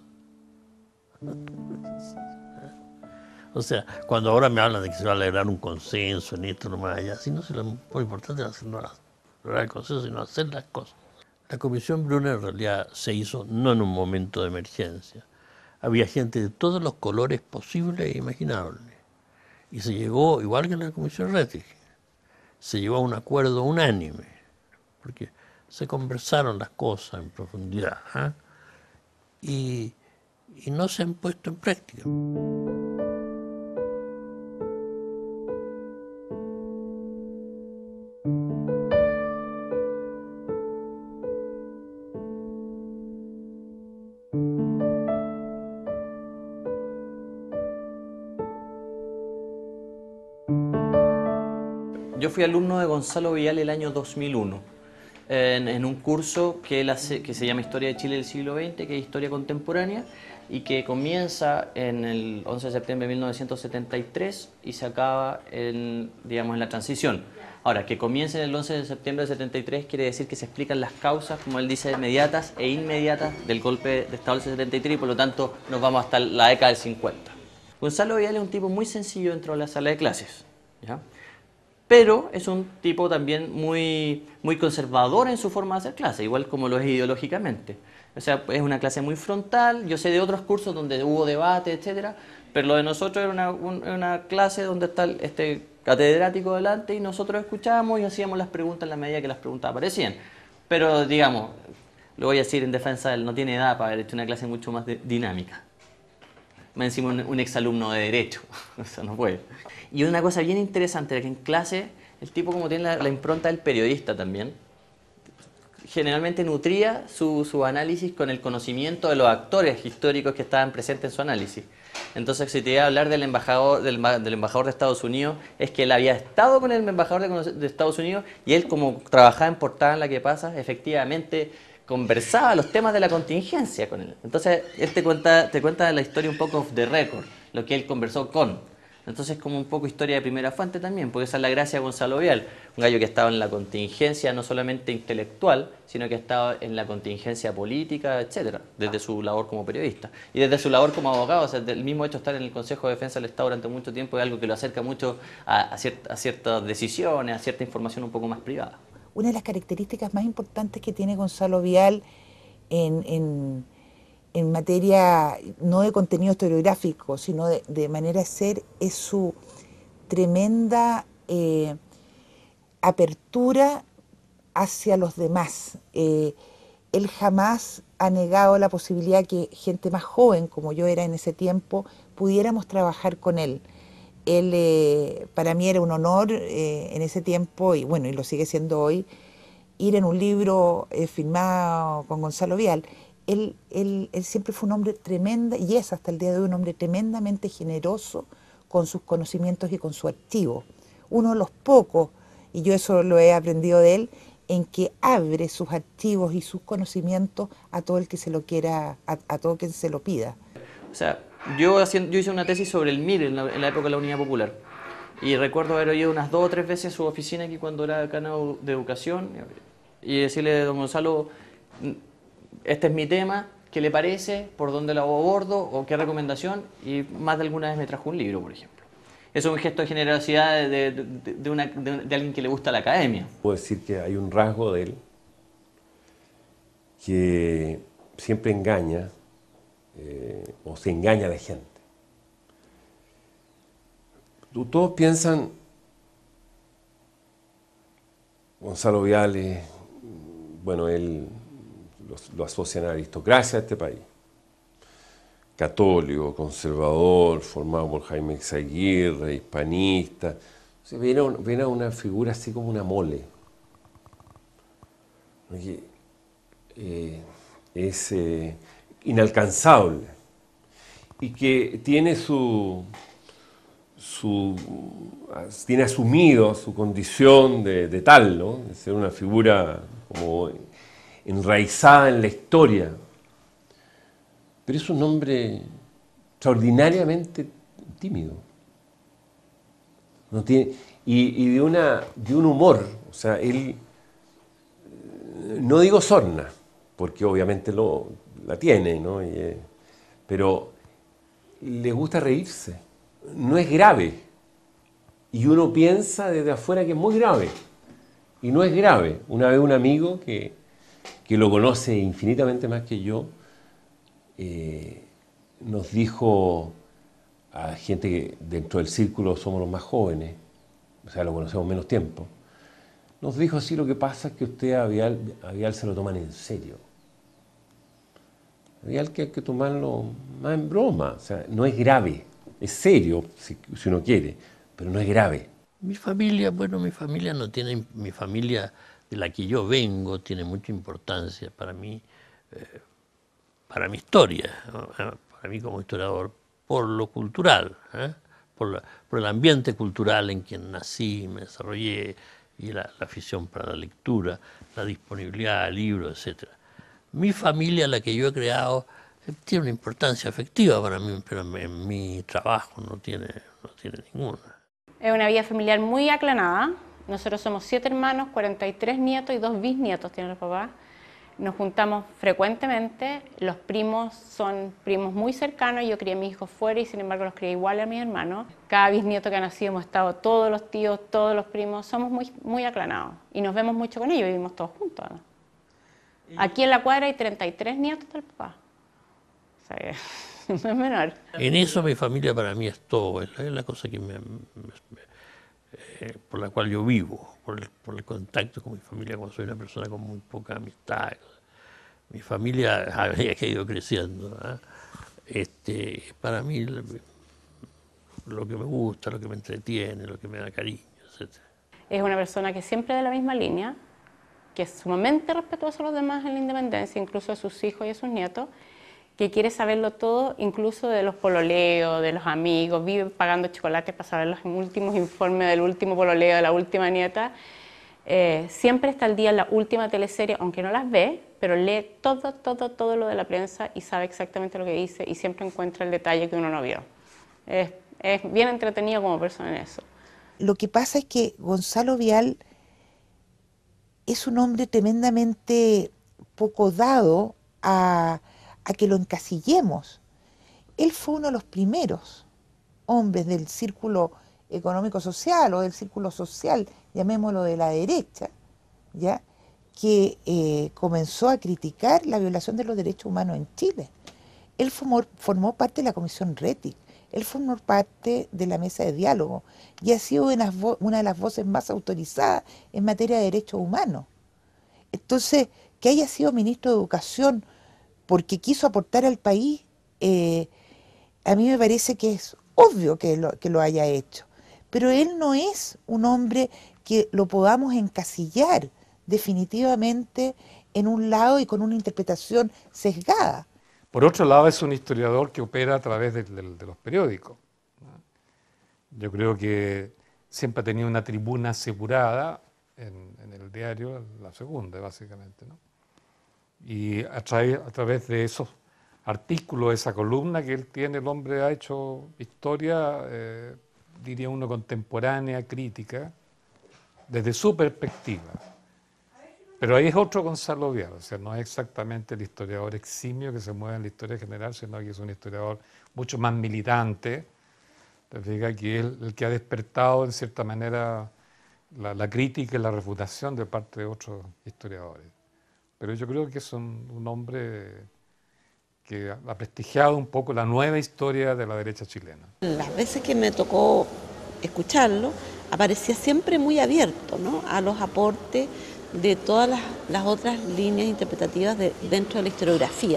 O sea, cuando ahora me hablan de que se va a lograr un consenso en esto, no más allá, si no, si lo muy importante es no lograr el consenso, sino hacer las cosas. La comisión Brunner en realidad se hizo no en un momento de emergencia. Había gente de todos los colores posibles e imaginables. Y se llegó, igual que en la comisión Rettig, se llegó a un acuerdo unánime, porque se conversaron las cosas en profundidad, ¿eh? y, y no se han puesto en práctica. Yo fui alumno de Gonzalo Vial el año dos mil uno, en, en un curso que, él hace, que se llama Historia de Chile del siglo veinte, que es Historia Contemporánea, y que comienza en el once de septiembre de mil novecientos setenta y tres y se acaba en, digamos, en la transición. Ahora, que comience en el once de septiembre de setenta y tres quiere decir que se explican las causas, como él dice, inmediatas e inmediatas del golpe de Estado del setenta y tres, y por lo tanto nos vamos hasta la década del cincuenta. Gonzalo Vial es un tipo muy sencillo dentro de la sala de clases, ¿ya? pero es un tipo también muy, muy conservador en su forma de hacer clase, igual como lo es ideológicamente. O sea, es una clase muy frontal. Yo sé de otros cursos donde hubo debate, etcétera, pero lo de nosotros era una, un, una clase donde está este catedrático delante y nosotros escuchábamos y hacíamos las preguntas en la medida que las preguntas aparecían. Pero, digamos, lo voy a decir en defensa de él, no tiene edad para haber hecho una clase mucho más de, dinámica. Más encima un, un exalumno de Derecho, o sea, no puede. Y una cosa bien interesante, que en clase el tipo, como tiene la, la impronta del periodista también, generalmente nutría su, su análisis con el conocimiento de los actores históricos que estaban presentes en su análisis. Entonces, si te iba a hablar del embajador, del, del embajador de Estados Unidos, es que él había estado con el embajador de, de Estados Unidos y él, como trabajaba en Portada en la que pasa, efectivamente conversaba los temas de la contingencia con él. Entonces, él te cuenta, te cuenta la historia un poco off the record, lo que él conversó con. Entonces, como un poco historia de primera fuente también, porque esa es la gracia de Gonzalo Vial, un gallo que ha estado en la contingencia no solamente intelectual, sino que ha estado en la contingencia política, etcétera, desde su labor como periodista. Y desde su labor como abogado, o sea, el mismo hecho de estar en el Consejo de Defensa del Estado durante mucho tiempo es algo que lo acerca mucho a, a, ciert, a ciertas decisiones, a cierta información un poco más privada. Una de las características más importantes que tiene Gonzalo Vial en, en, en materia no de contenido historiográfico, sino de, de manera de ser, es su tremenda eh, apertura hacia los demás. Eh, él jamás ha negado la posibilidad que gente más joven, como yo era en ese tiempo, pudiéramos trabajar con él. Él, eh, para mí era un honor eh, en ese tiempo, y bueno, y lo sigue siendo hoy, ir en un libro eh, firmado con Gonzalo Vial. Él, él, él siempre fue un hombre tremendo, y es hasta el día de hoy un hombre tremendamente generoso con sus conocimientos y con su archivo. Uno de los pocos, y yo eso lo he aprendido de él, en que abre sus archivos y sus conocimientos a todo el que se lo quiera, a, a todo quien se lo pida. O sea, yo, haciendo, yo hice una tesis sobre el M I R en la, en la época de la Unidad Popular. Y recuerdo haber ido unas dos o tres veces a su oficina aquí cuando era decano de Educación y decirle a don Gonzalo, este es mi tema, ¿qué le parece? ¿Por dónde lo abordo? ¿O qué recomendación? Y más de alguna vez me trajo un libro, por ejemplo. Eso es un gesto de generosidad de, de, de, de, una, de, de alguien que le gusta la academia. Puedo decir que hay un rasgo de él que siempre engaña eh, o se engaña a la gente. Todos piensan, Gonzalo Vial, es, bueno, él lo, lo asocian a la aristocracia de este país. Católico, conservador, formado por Jaime Exaguirre, hispanista. O sea, viene, viene a una figura así como una mole. Que, eh, es eh, inalcanzable y que tiene su... Su, tiene asumido su condición de, de tal, ¿no? De ser una figura como enraizada en la historia. Pero es un hombre extraordinariamente tímido. No tiene, y y de, una, de un humor, o sea, él, no digo sorna, porque obviamente lo, la tiene, ¿no? Y, eh, pero le gusta reírse. No es grave, y uno piensa desde afuera que es muy grave, y no es grave. Una vez un amigo que, que lo conoce infinitamente más que yo, eh, nos dijo a gente que dentro del círculo somos los más jóvenes, o sea, lo conocemos menos tiempo, nos dijo así: lo que pasa es que usted a Vial, a Vial se lo toman en serio. A Vial que hay que tomarlo más en broma, o sea, no es grave. Es serio, si, si uno quiere, pero no es grave. Mi familia, bueno, mi familia no tiene, mi familia de la que yo vengo tiene mucha importancia para mí, eh, para mi historia, ¿no? Para mí como historiador, por lo cultural, ¿eh? por, la, por el ambiente cultural en que nací, me desarrollé, y la, la afición para la lectura, la disponibilidad de libros, etcétera. Mi familia, la que yo he creado, tiene una importancia afectiva para mí, pero en, en mi trabajo no tiene, no tiene ninguna. Es una vida familiar muy aclanada. Nosotros somos siete hermanos, cuarenta y tres nietos y dos bisnietos tienen los papás. Nos juntamos frecuentemente, los primos son primos muy cercanos, yo crié a mis hijos fuera y sin embargo los crié igual a mis hermanos. Cada bisnieto que ha nacido hemos estado todos los tíos, todos los primos, somos muy, muy aclanados y nos vemos mucho con ellos, vivimos todos juntos, ¿no? Aquí en la cuadra hay treinta y tres nietos del papá, o sea que no es menor. En eso mi familia para mí es todo, es la, es la cosa que me, me, me, eh, por la cual yo vivo, por el, por el contacto con mi familia, cuando soy una persona con muy poca amistad. Mi familia había ido creciendo, ¿eh? Este, para mí lo, lo que me gusta, lo que me entretiene, lo que me da cariño, etcétera. Es una persona que siempre de la misma línea, que es sumamente respetuoso a los demás en la independencia, incluso a sus hijos y a sus nietos, que quiere saberlo todo, incluso de los pololeos, de los amigos, vive pagando chocolates para saber los últimos informes del último pololeo, de la última nieta. Eh, siempre está al día en la última teleserie, aunque no las ve, pero lee todo, todo, todo lo de la prensa y sabe exactamente lo que dice y siempre encuentra el detalle que uno no vio. Es, es bien entretenido como persona en eso. Lo que pasa es que Gonzalo Vial es un hombre tremendamente poco dado a, a que lo encasillemos. Él fue uno de los primeros hombres del círculo económico-social o del círculo social, llamémoslo de la derecha, ¿ya?, que eh, comenzó a criticar la violación de los derechos humanos en Chile. Él formó, formó parte de la Comisión Rettig, él formó parte de la mesa de diálogo y ha sido una, una de las voces más autorizadas en materia de derechos humanos. Entonces, que haya sido ministro de Educación porque quiso aportar al país, eh, a mí me parece que es obvio que lo, que lo haya hecho. Pero él no es un hombre que lo podamos encasillar definitivamente en un lado y con una interpretación sesgada. Por otro lado, es un historiador que opera a través de, de, de los periódicos, ¿no? Yo creo que siempre ha tenido una tribuna asegurada en, en el diario, La Segunda, básicamente, ¿no? Y a, tra a través de esos artículos, esa columna que él tiene, el hombre ha hecho historia, eh, diría uno, contemporánea, crítica, desde su perspectiva. Pero ahí es otro Gonzalo Vial, o sea, no es exactamente el historiador eximio que se mueve en la historia general, sino que es un historiador mucho más militante, te fijas, que es el que ha despertado en cierta manera la, la crítica y la refutación de parte de otros historiadores. Pero yo creo que es un, un hombre que ha prestigiado un poco la nueva historia de la derecha chilena. Las veces que me tocó escucharlo, aparecía siempre muy abierto, ¿no?, a los aportes de todas las, las otras líneas interpretativas de, dentro de la historiografía.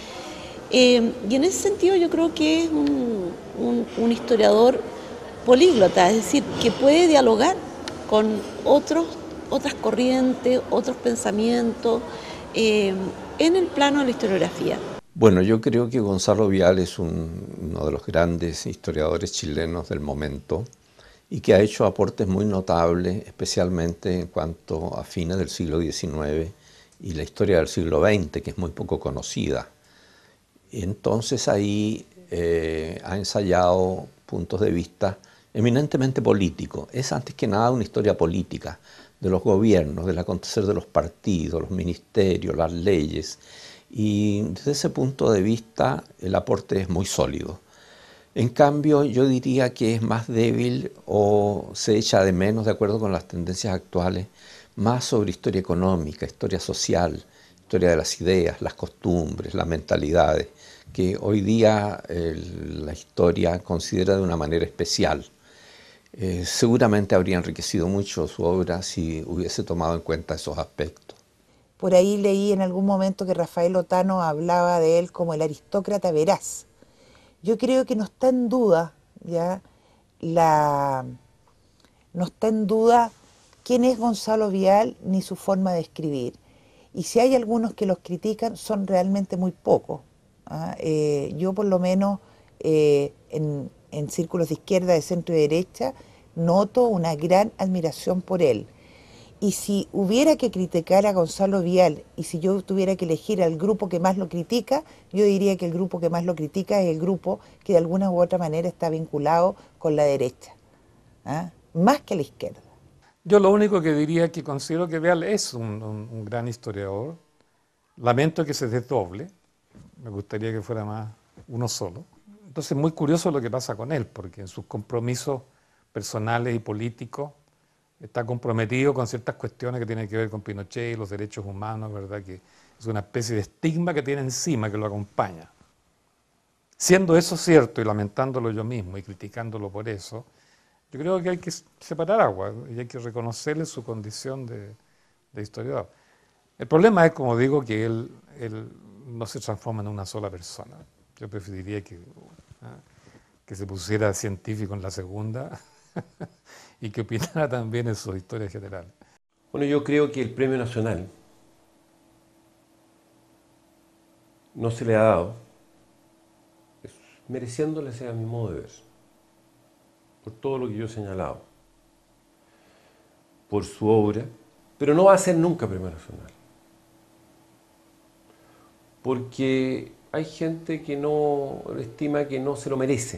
Eh, y en ese sentido yo creo que es un, un, un historiador políglota, es decir, que puede dialogar con otros, otras corrientes, otros pensamientos, eh, en el plano de la historiografía. Bueno, yo creo que Gonzalo Vial es un, uno de los grandes historiadores chilenos del momento y que ha hecho aportes muy notables, especialmente en cuanto a fines del siglo diecinueve y la historia del siglo veinte, que es muy poco conocida. Entonces ahí eh, ha ensayado puntos de vista eminentemente políticos. Es antes que nada una historia política de los gobiernos, del acontecer de los partidos, los ministerios, las leyes. Y desde ese punto de vista el aporte es muy sólido. En cambio, yo diría que es más débil o se echa de menos, de acuerdo con las tendencias actuales, más sobre historia económica, historia social, historia de las ideas, las costumbres, las mentalidades, que hoy día eh, la historia considera de una manera especial. Eh, seguramente habría enriquecido mucho su obra si hubiese tomado en cuenta esos aspectos. Por ahí leí en algún momento que Rafael Otano hablaba de él como el aristócrata veraz. Yo creo que no está en duda, ¿ya?, la, no está en duda quién es Gonzalo Vial ni su forma de escribir. Y si hay algunos que los critican, son realmente muy pocos. ¿ah? Eh, yo por lo menos eh, en, en círculos de izquierda, de centro y de derecha, noto una gran admiración por él. Y si hubiera que criticar a Gonzalo Vial, y si yo tuviera que elegir al grupo que más lo critica, yo diría que el grupo que más lo critica es el grupo que de alguna u otra manera está vinculado con la derecha, ¿ah? más que la izquierda. Yo lo único que diría es que considero que Vial es un, un, un gran historiador, Lamento que se desdoble, me gustaría que fuera más uno solo. Entonces es muy curioso lo que pasa con él, porque en sus compromisos personales y políticos está comprometido con ciertas cuestiones que tienen que ver con Pinochet y los derechos humanos, ¿verdad? Que es una especie de estigma que tiene encima, que lo acompaña. Siendo eso cierto y lamentándolo yo mismo y criticándolo por eso, yo creo que hay que separar agua y hay que reconocerle su condición de, de historiador. El problema es, como digo, que él, él no se transforma en una sola persona. Yo preferiría que, ¿ah? que se pusiera científico en la segunda y que opinara también en sus historias generales. Bueno, yo creo que el Premio Nacional no se le ha dado, mereciéndole sea mi modo de ver, por todo lo que yo he señalado, por su obra, pero no va a ser nunca Premio Nacional. Porque hay gente que no estima que no se lo merece,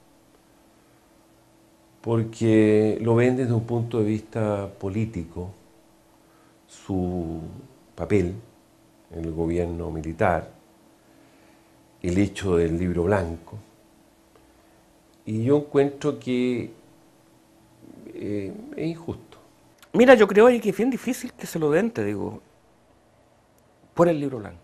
porque lo ven desde un punto de vista político, su papel en el gobierno militar, el hecho del libro blanco, y yo encuentro que eh, es injusto. Mira, yo creo que es bien difícil que se lo den, te digo, por el libro blanco.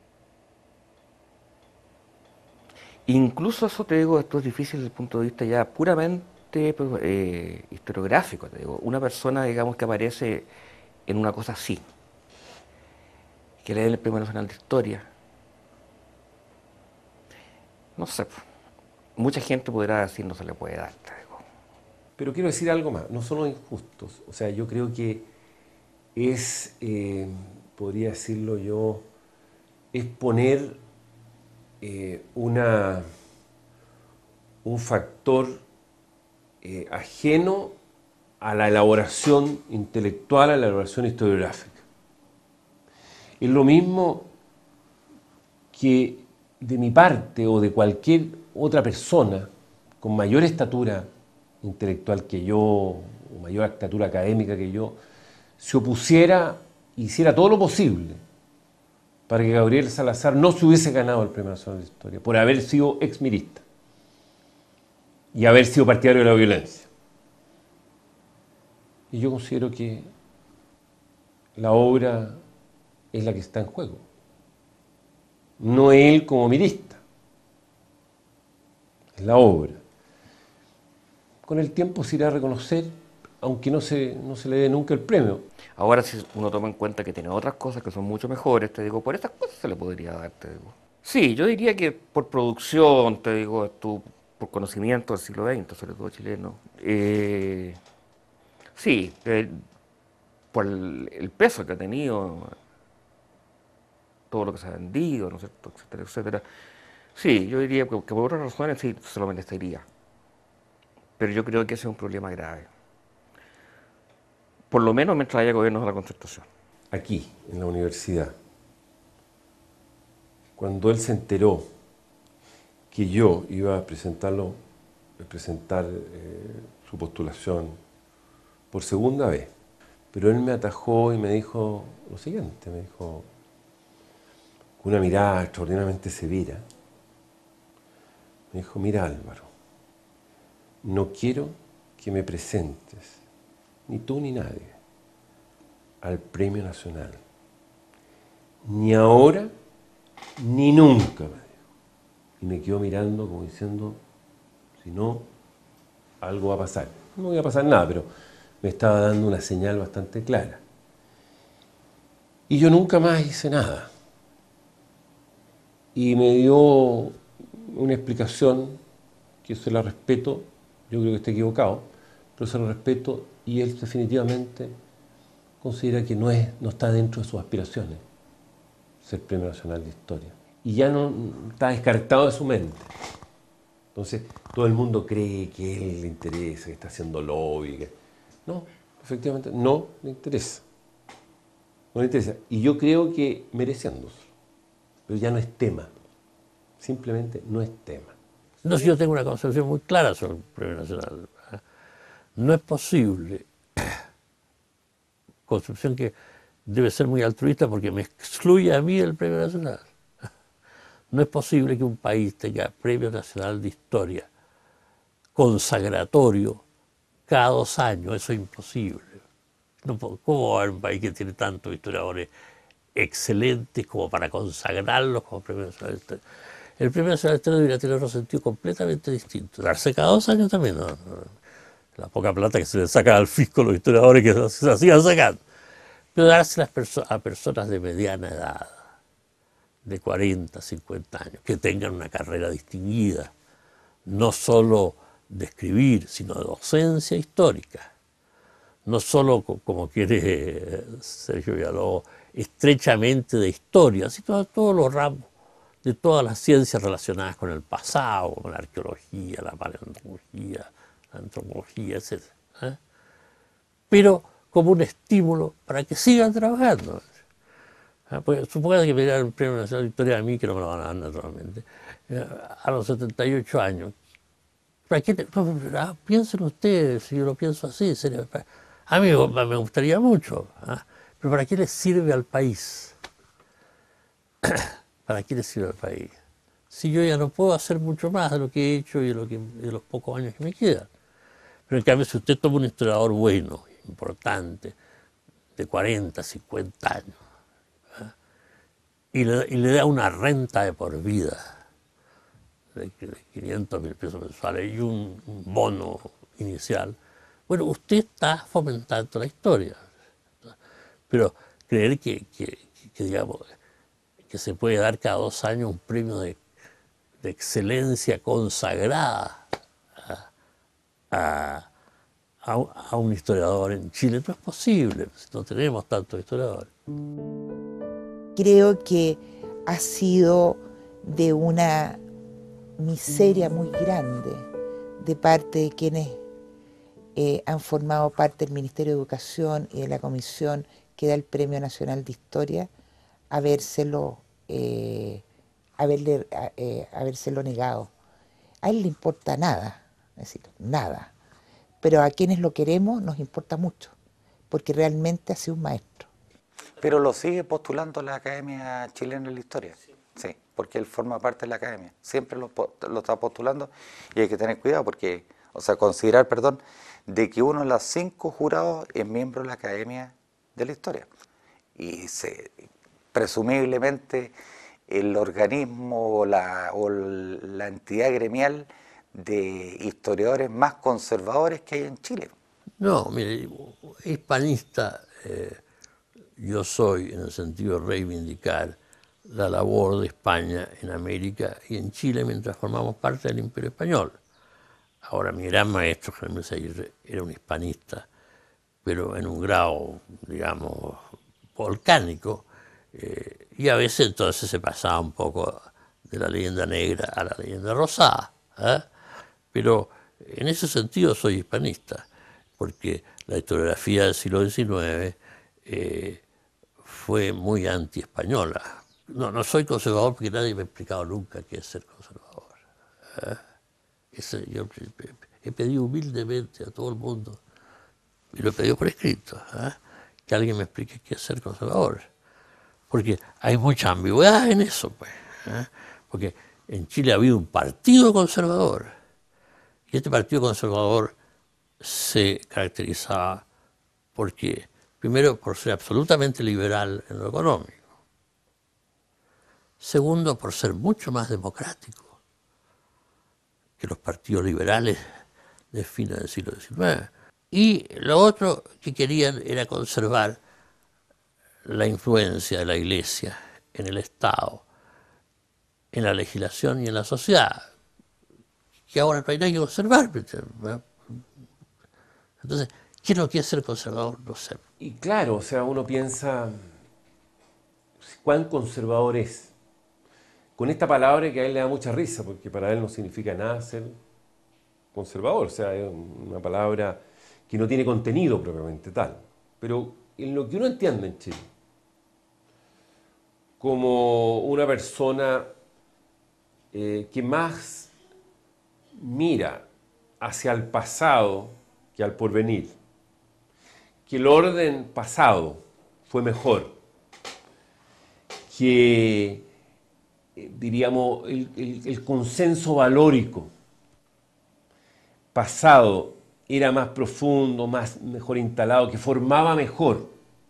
Incluso eso, te digo, esto es difícil desde el punto de vista ya puramente pues, eh, historiográfico, te digo. Una persona, digamos, que aparece en una cosa así, que le den el Premio Nacional de Historia, no sé, mucha gente podrá decir no se le puede dar, te digo. Pero quiero decir algo más, no son los injustos, o sea, yo creo que es, eh, podría decirlo yo, es poner eh, una, un factor eh, ajeno a la elaboración intelectual, a la elaboración historiográfica. Es lo mismo que de mi parte o de cualquier otra persona con mayor estatura intelectual que yo, o mayor estatura académica que yo, se opusiera, hiciera todo lo posible para que Gabriel Salazar no se hubiese ganado el Premio Nacional de Historia, por haber sido exmirista y haber sido partidario de la violencia. Y yo considero que la obra es la que está en juego, no él como mirista, es la obra. Con el tiempo se irá a reconocer, aunque no se, no se le dé nunca el premio. Ahora, si uno toma en cuenta que tiene otras cosas que son mucho mejores, te digo, por estas cosas se le podría dar, te digo. Sí, yo diría que por producción, te digo, tu, por conocimiento del siglo veinte, sobre todo chileno, eh, sí, eh, por el, el peso que ha tenido, todo lo que se ha vendido, ¿no es cierto?, etcétera, etcétera. Sí, yo diría que, que por otras razones sí se lo merecería. Pero yo creo que ese es un problema grave. Por lo menos mientras haya gobiernos de la Concertación. Aquí, en la universidad, cuando él se enteró que yo iba a presentarlo, a presentar eh, su postulación por segunda vez, pero él me atajó y me dijo lo siguiente, me dijo con una mirada extraordinariamente severa, me dijo: mira, Álvaro, no quiero que me presentes, ni tú ni nadie, al Premio Nacional. Ni ahora, ni nunca, me dijo. Y me quedó mirando como diciendo, si no, algo va a pasar. No iba a pasar nada, pero me estaba dando una señal bastante clara. Y yo nunca más hice nada. Y me dio una explicación que se la respeto. Yo creo que está equivocado, pero se lo respeto, y él definitivamente considera que no, es, no está dentro de sus aspiraciones ser Premio Nacional de Historia. Y ya no está descartado de su mente. Entonces, todo el mundo cree que a él le interesa, que está haciendo lobby. Que... No, efectivamente, no le interesa. No le interesa. Y yo creo que mereciéndose. Pero ya no es tema. Simplemente no es tema. No, si yo tengo una concepción muy clara sobre el Premio Nacional. No es posible, concepción que debe ser muy altruista porque me excluye a mí el Premio Nacional. No es posible que un país tenga Premio Nacional de Historia consagratorio cada dos años, eso es imposible. No, ¿cómo va a haber un país que tiene tantos historiadores excelentes como para consagrarlos como Premio Nacional de Historia? El Premio Nacional de Historia debería tener otro sentido completamente distinto. Darse cada dos años también, ¿no? La poca plata que se le saca al fisco a los historiadores que se la sigan sacando. Pero dársela a personas de mediana edad, de cuarenta, cincuenta años, que tengan una carrera distinguida, no solo de escribir, sino de docencia histórica. No solo, como quiere Sergio Villalobos, estrechamente de historia, sino de todos los ramos, de todas las ciencias relacionadas con el pasado, como la arqueología, la paleontología, la antropología, etcétera, ¿eh? Pero como un estímulo para que sigan trabajando. Porque supongan que me dieran el Premio Nacional de Historia a mí, que no me lo van a dar naturalmente, a los setenta y ocho años. ¿Para qué te, ah, piensen ustedes, si yo lo pienso así, sería, a mí me gustaría mucho, ¿eh? Pero ¿para qué le sirve al país? ¿Para qué le sirve al país? Si yo ya no puedo hacer mucho más de lo que he hecho y de, lo que, de los pocos años que me quedan. Pero en cambio, si usted toma un historiador bueno, importante, de cuarenta, cincuenta años, ¿eh? y, le, y le da una renta de por vida de, de quinientos mil pesos mensuales y un, un bono inicial, bueno, usted está fomentando la historia. Pero creer que, que, que, digamos, que se puede dar cada dos años un premio de, de excelencia consagrada a, a, a un historiador en Chile no es posible, no tenemos tantos historiadores. Creo que ha sido de una miseria muy grande de parte de quienes eh, han formado parte del Ministerio de Educación y de la comisión que da el Premio Nacional de Historia, habérselo, eh, haberle, eh, habérselo negado. A él le importa nada, es decir, nada. Pero a quienes lo queremos nos importa mucho, porque realmente ha sido un maestro. Pero lo sigue postulando la Academia Chilena de la Historia. Sí, sí, porque él forma parte de la Academia. Siempre lo, lo está postulando y hay que tener cuidado porque, o sea, considerar, perdón, de que uno de los cinco jurados es miembro de la Academia de la Historia. Y se, presumiblemente el organismo o la, o la entidad gremial de historiadores más conservadores que hay en Chile. No, mire, hispanista eh, yo soy en el sentido de reivindicar la labor de España en América y en Chile mientras formamos parte del Imperio Español. Ahora, mi gran maestro, Jaime Aguirre, era un hispanista, pero en un grado, digamos, volcánico, eh, y a veces entonces se pasaba un poco de la leyenda negra a la leyenda rosada, ¿eh? Pero en ese sentido soy hispanista, porque la historiografía del siglo diecinueve eh, fue muy anti-española. No, no soy conservador porque nadie me ha explicado nunca qué es ser conservador, ¿eh? Ese, yo he pedido humildemente a todo el mundo, y lo he pedido por escrito, ¿eh? Que alguien me explique qué es ser conservador. Porque hay mucha ambigüedad en eso, pues, ¿eh? Porque en Chile ha habido un partido conservador, y este partido conservador se caracterizaba porque, primero, por ser absolutamente liberal en lo económico, segundo, por ser mucho más democrático que los partidos liberales de fines del siglo diecinueve. Y lo otro que querían era conservar la influencia de la Iglesia en el Estado, en la legislación y en la sociedad, que ahora no hay nada que conservar. Entonces, ¿quién no quiere ser conservador? No sé. Y claro, o sea, uno piensa, ¿cuán conservador es? Con esta palabra que a él le da mucha risa, porque para él no significa nada ser conservador, o sea, es una palabra que no tiene contenido propiamente tal. Pero en lo que uno entiende en Chile, como una persona eh, que más mira hacia el pasado que al porvenir, que el orden pasado fue mejor, que, eh, diríamos, el, el, el consenso valórico pasado era más profundo, más, mejor instalado, que formaba mejor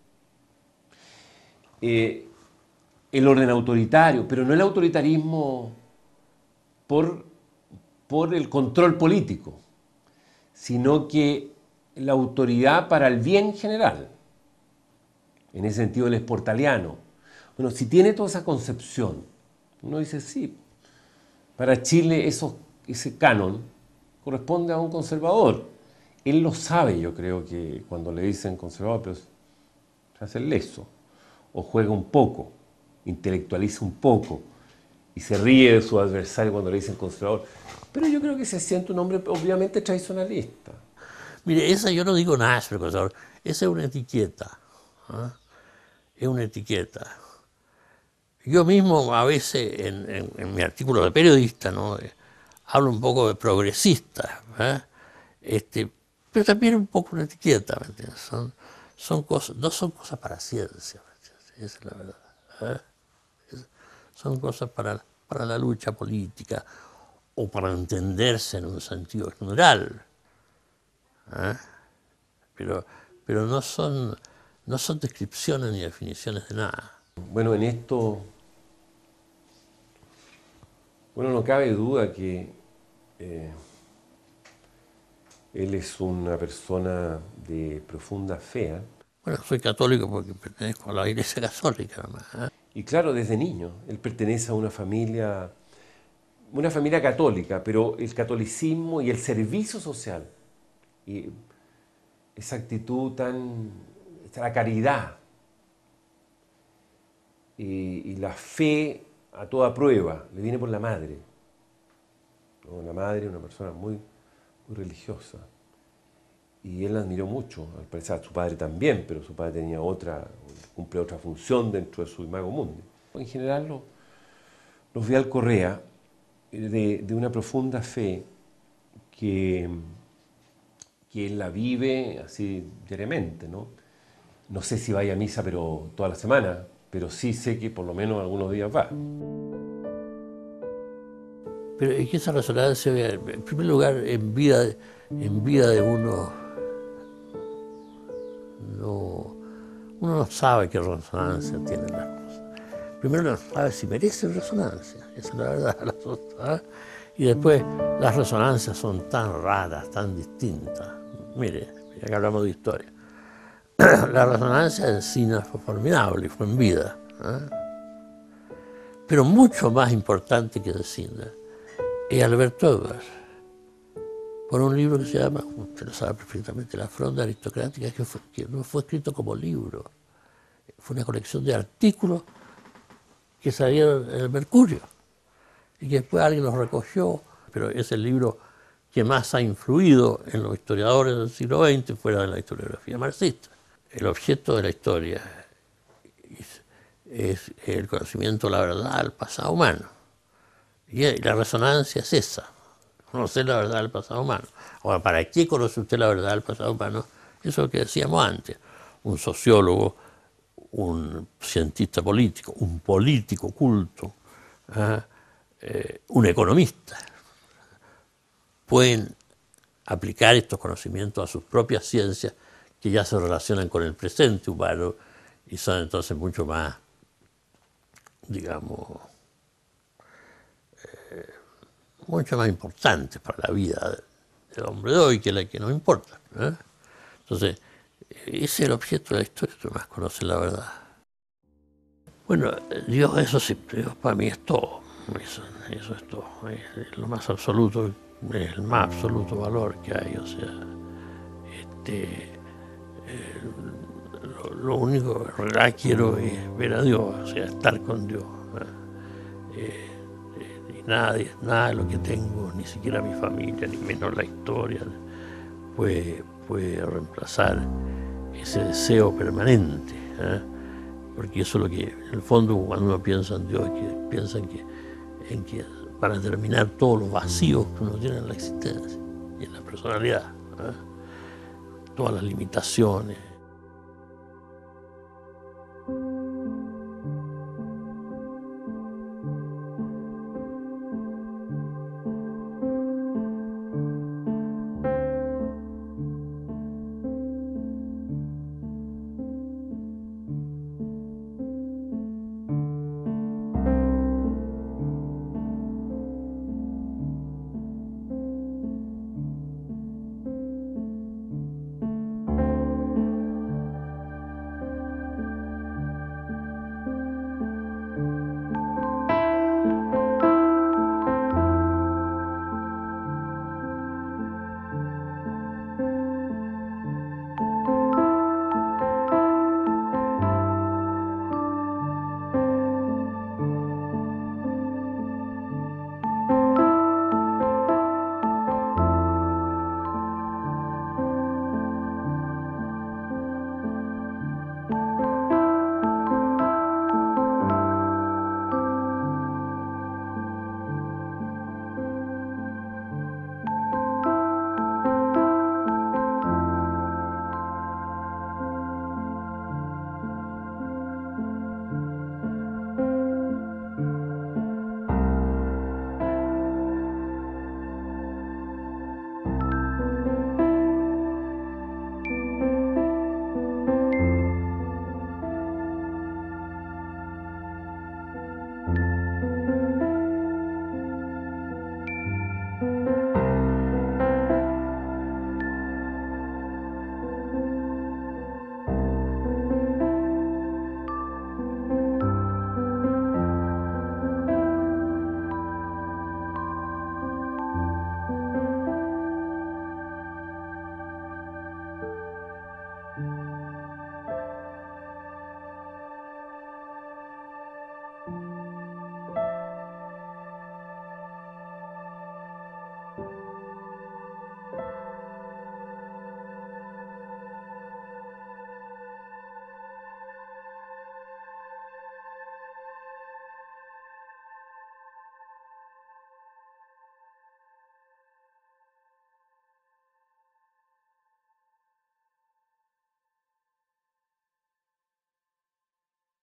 eh, el orden autoritario, pero no el autoritarismo por, por el control político, sino que la autoridad para el bien general, en ese sentido el esportaliano. Bueno, si tiene toda esa concepción, uno dice sí, para Chile eso, ese canon corresponde a un conservador. Él lo sabe, yo creo que cuando le dicen conservador, pero se hace el leso, o juega un poco, intelectualiza un poco, y se ríe de su adversario cuando le dicen conservador. Pero yo creo que se siente un hombre obviamente tradicionalista. Mire, esa yo no digo nada sobre conservador, esa es una etiqueta, ¿eh? Es una etiqueta. Yo mismo a veces en, en, en mi artículo de periodista, ¿no?, eh, hablo un poco de progresista, ¿eh? este, pero también un poco una etiqueta, ¿me entiendes? Son, son cosas, no son cosas para ciencia, ¿me entiendes? Esa es la verdad. ¿eh? Son cosas para, para la lucha política o para entenderse en un sentido general. ¿eh? Pero, pero no son, no son descripciones ni definiciones de nada. Bueno, en esto, bueno, no cabe duda que eh, él es una persona de profunda fe. ¿eh? Bueno, soy católico porque pertenezco a la Iglesia Católica, además. ¿eh? Y claro, desde niño, él pertenece a una familia, una familia católica, pero el catolicismo y el servicio social, y esa actitud tan, la caridad y, y la fe a toda prueba, le viene por la madre. ¿no? La madre es una persona muy, muy religiosa. Y él la admiró mucho, al parecer a su padre también, pero su padre tenía otra, cumple otra función dentro de su imago mundi. En general, los, los Vidal Correa, de, de una profunda fe que, que él la vive así diariamente, ¿no? No sé si vaya a misa pero toda la semana, pero sí sé que por lo menos algunos días va. Pero es que esa resonancia, en primer lugar, en vida, en vida de uno, no, uno no sabe qué resonancia tienen las cosas. Primero no sabe si merecen resonancia, esa es la verdad. Las otras, ¿eh? Y después las resonancias son tan raras, tan distintas. Mire, ya que hablamos de historia, la resonancia de Encina fue formidable, fue en vida. ¿eh? Pero mucho más importante que Encina es Alberto Edwards, por un libro que se llama, usted lo sabe perfectamente, La Fronda Aristocrática, que, fue, que no fue escrito como libro, fue una colección de artículos que salieron en el Mercurio y que después alguien los recogió, pero es el libro que más ha influido en los historiadores del siglo veinte fuera de la historiografía marxista. El objeto de la historia es, es el conocimiento de la verdad del pasado humano. Y la resonancia es esa, conocer la verdad del pasado humano. Ahora, ¿para qué conoce usted la verdad del pasado humano? Eso es lo que decíamos antes. Un sociólogo, un cientista político, un político culto, ¿eh? Eh, un economista, pueden aplicar estos conocimientos a sus propias ciencias que ya se relacionan con el presente humano y son entonces mucho más, digamos, eh, mucho más importantes para la vida del hombre de hoy que la que nos importa. ¿eh? Entonces, ese es el objeto de la historia, tú más conoces la verdad. Bueno, Dios, eso sí, Dios para mí es todo. Eso, eso es todo, es lo más absoluto, es el más absoluto valor que hay, o sea, este, eh, lo, lo único que en realidad quiero es ver a Dios, o sea, estar con Dios. Eh, eh, y nada, nada de lo que tengo, ni siquiera mi familia, ni menos la historia, puede, puede reemplazar ese deseo permanente, ¿eh? Porque eso es lo que, en el fondo, cuando uno piensa en Dios, que piensa en que en que para terminar todos los vacíos que uno tiene en la existencia y en la personalidad, ¿eh? todas las limitaciones,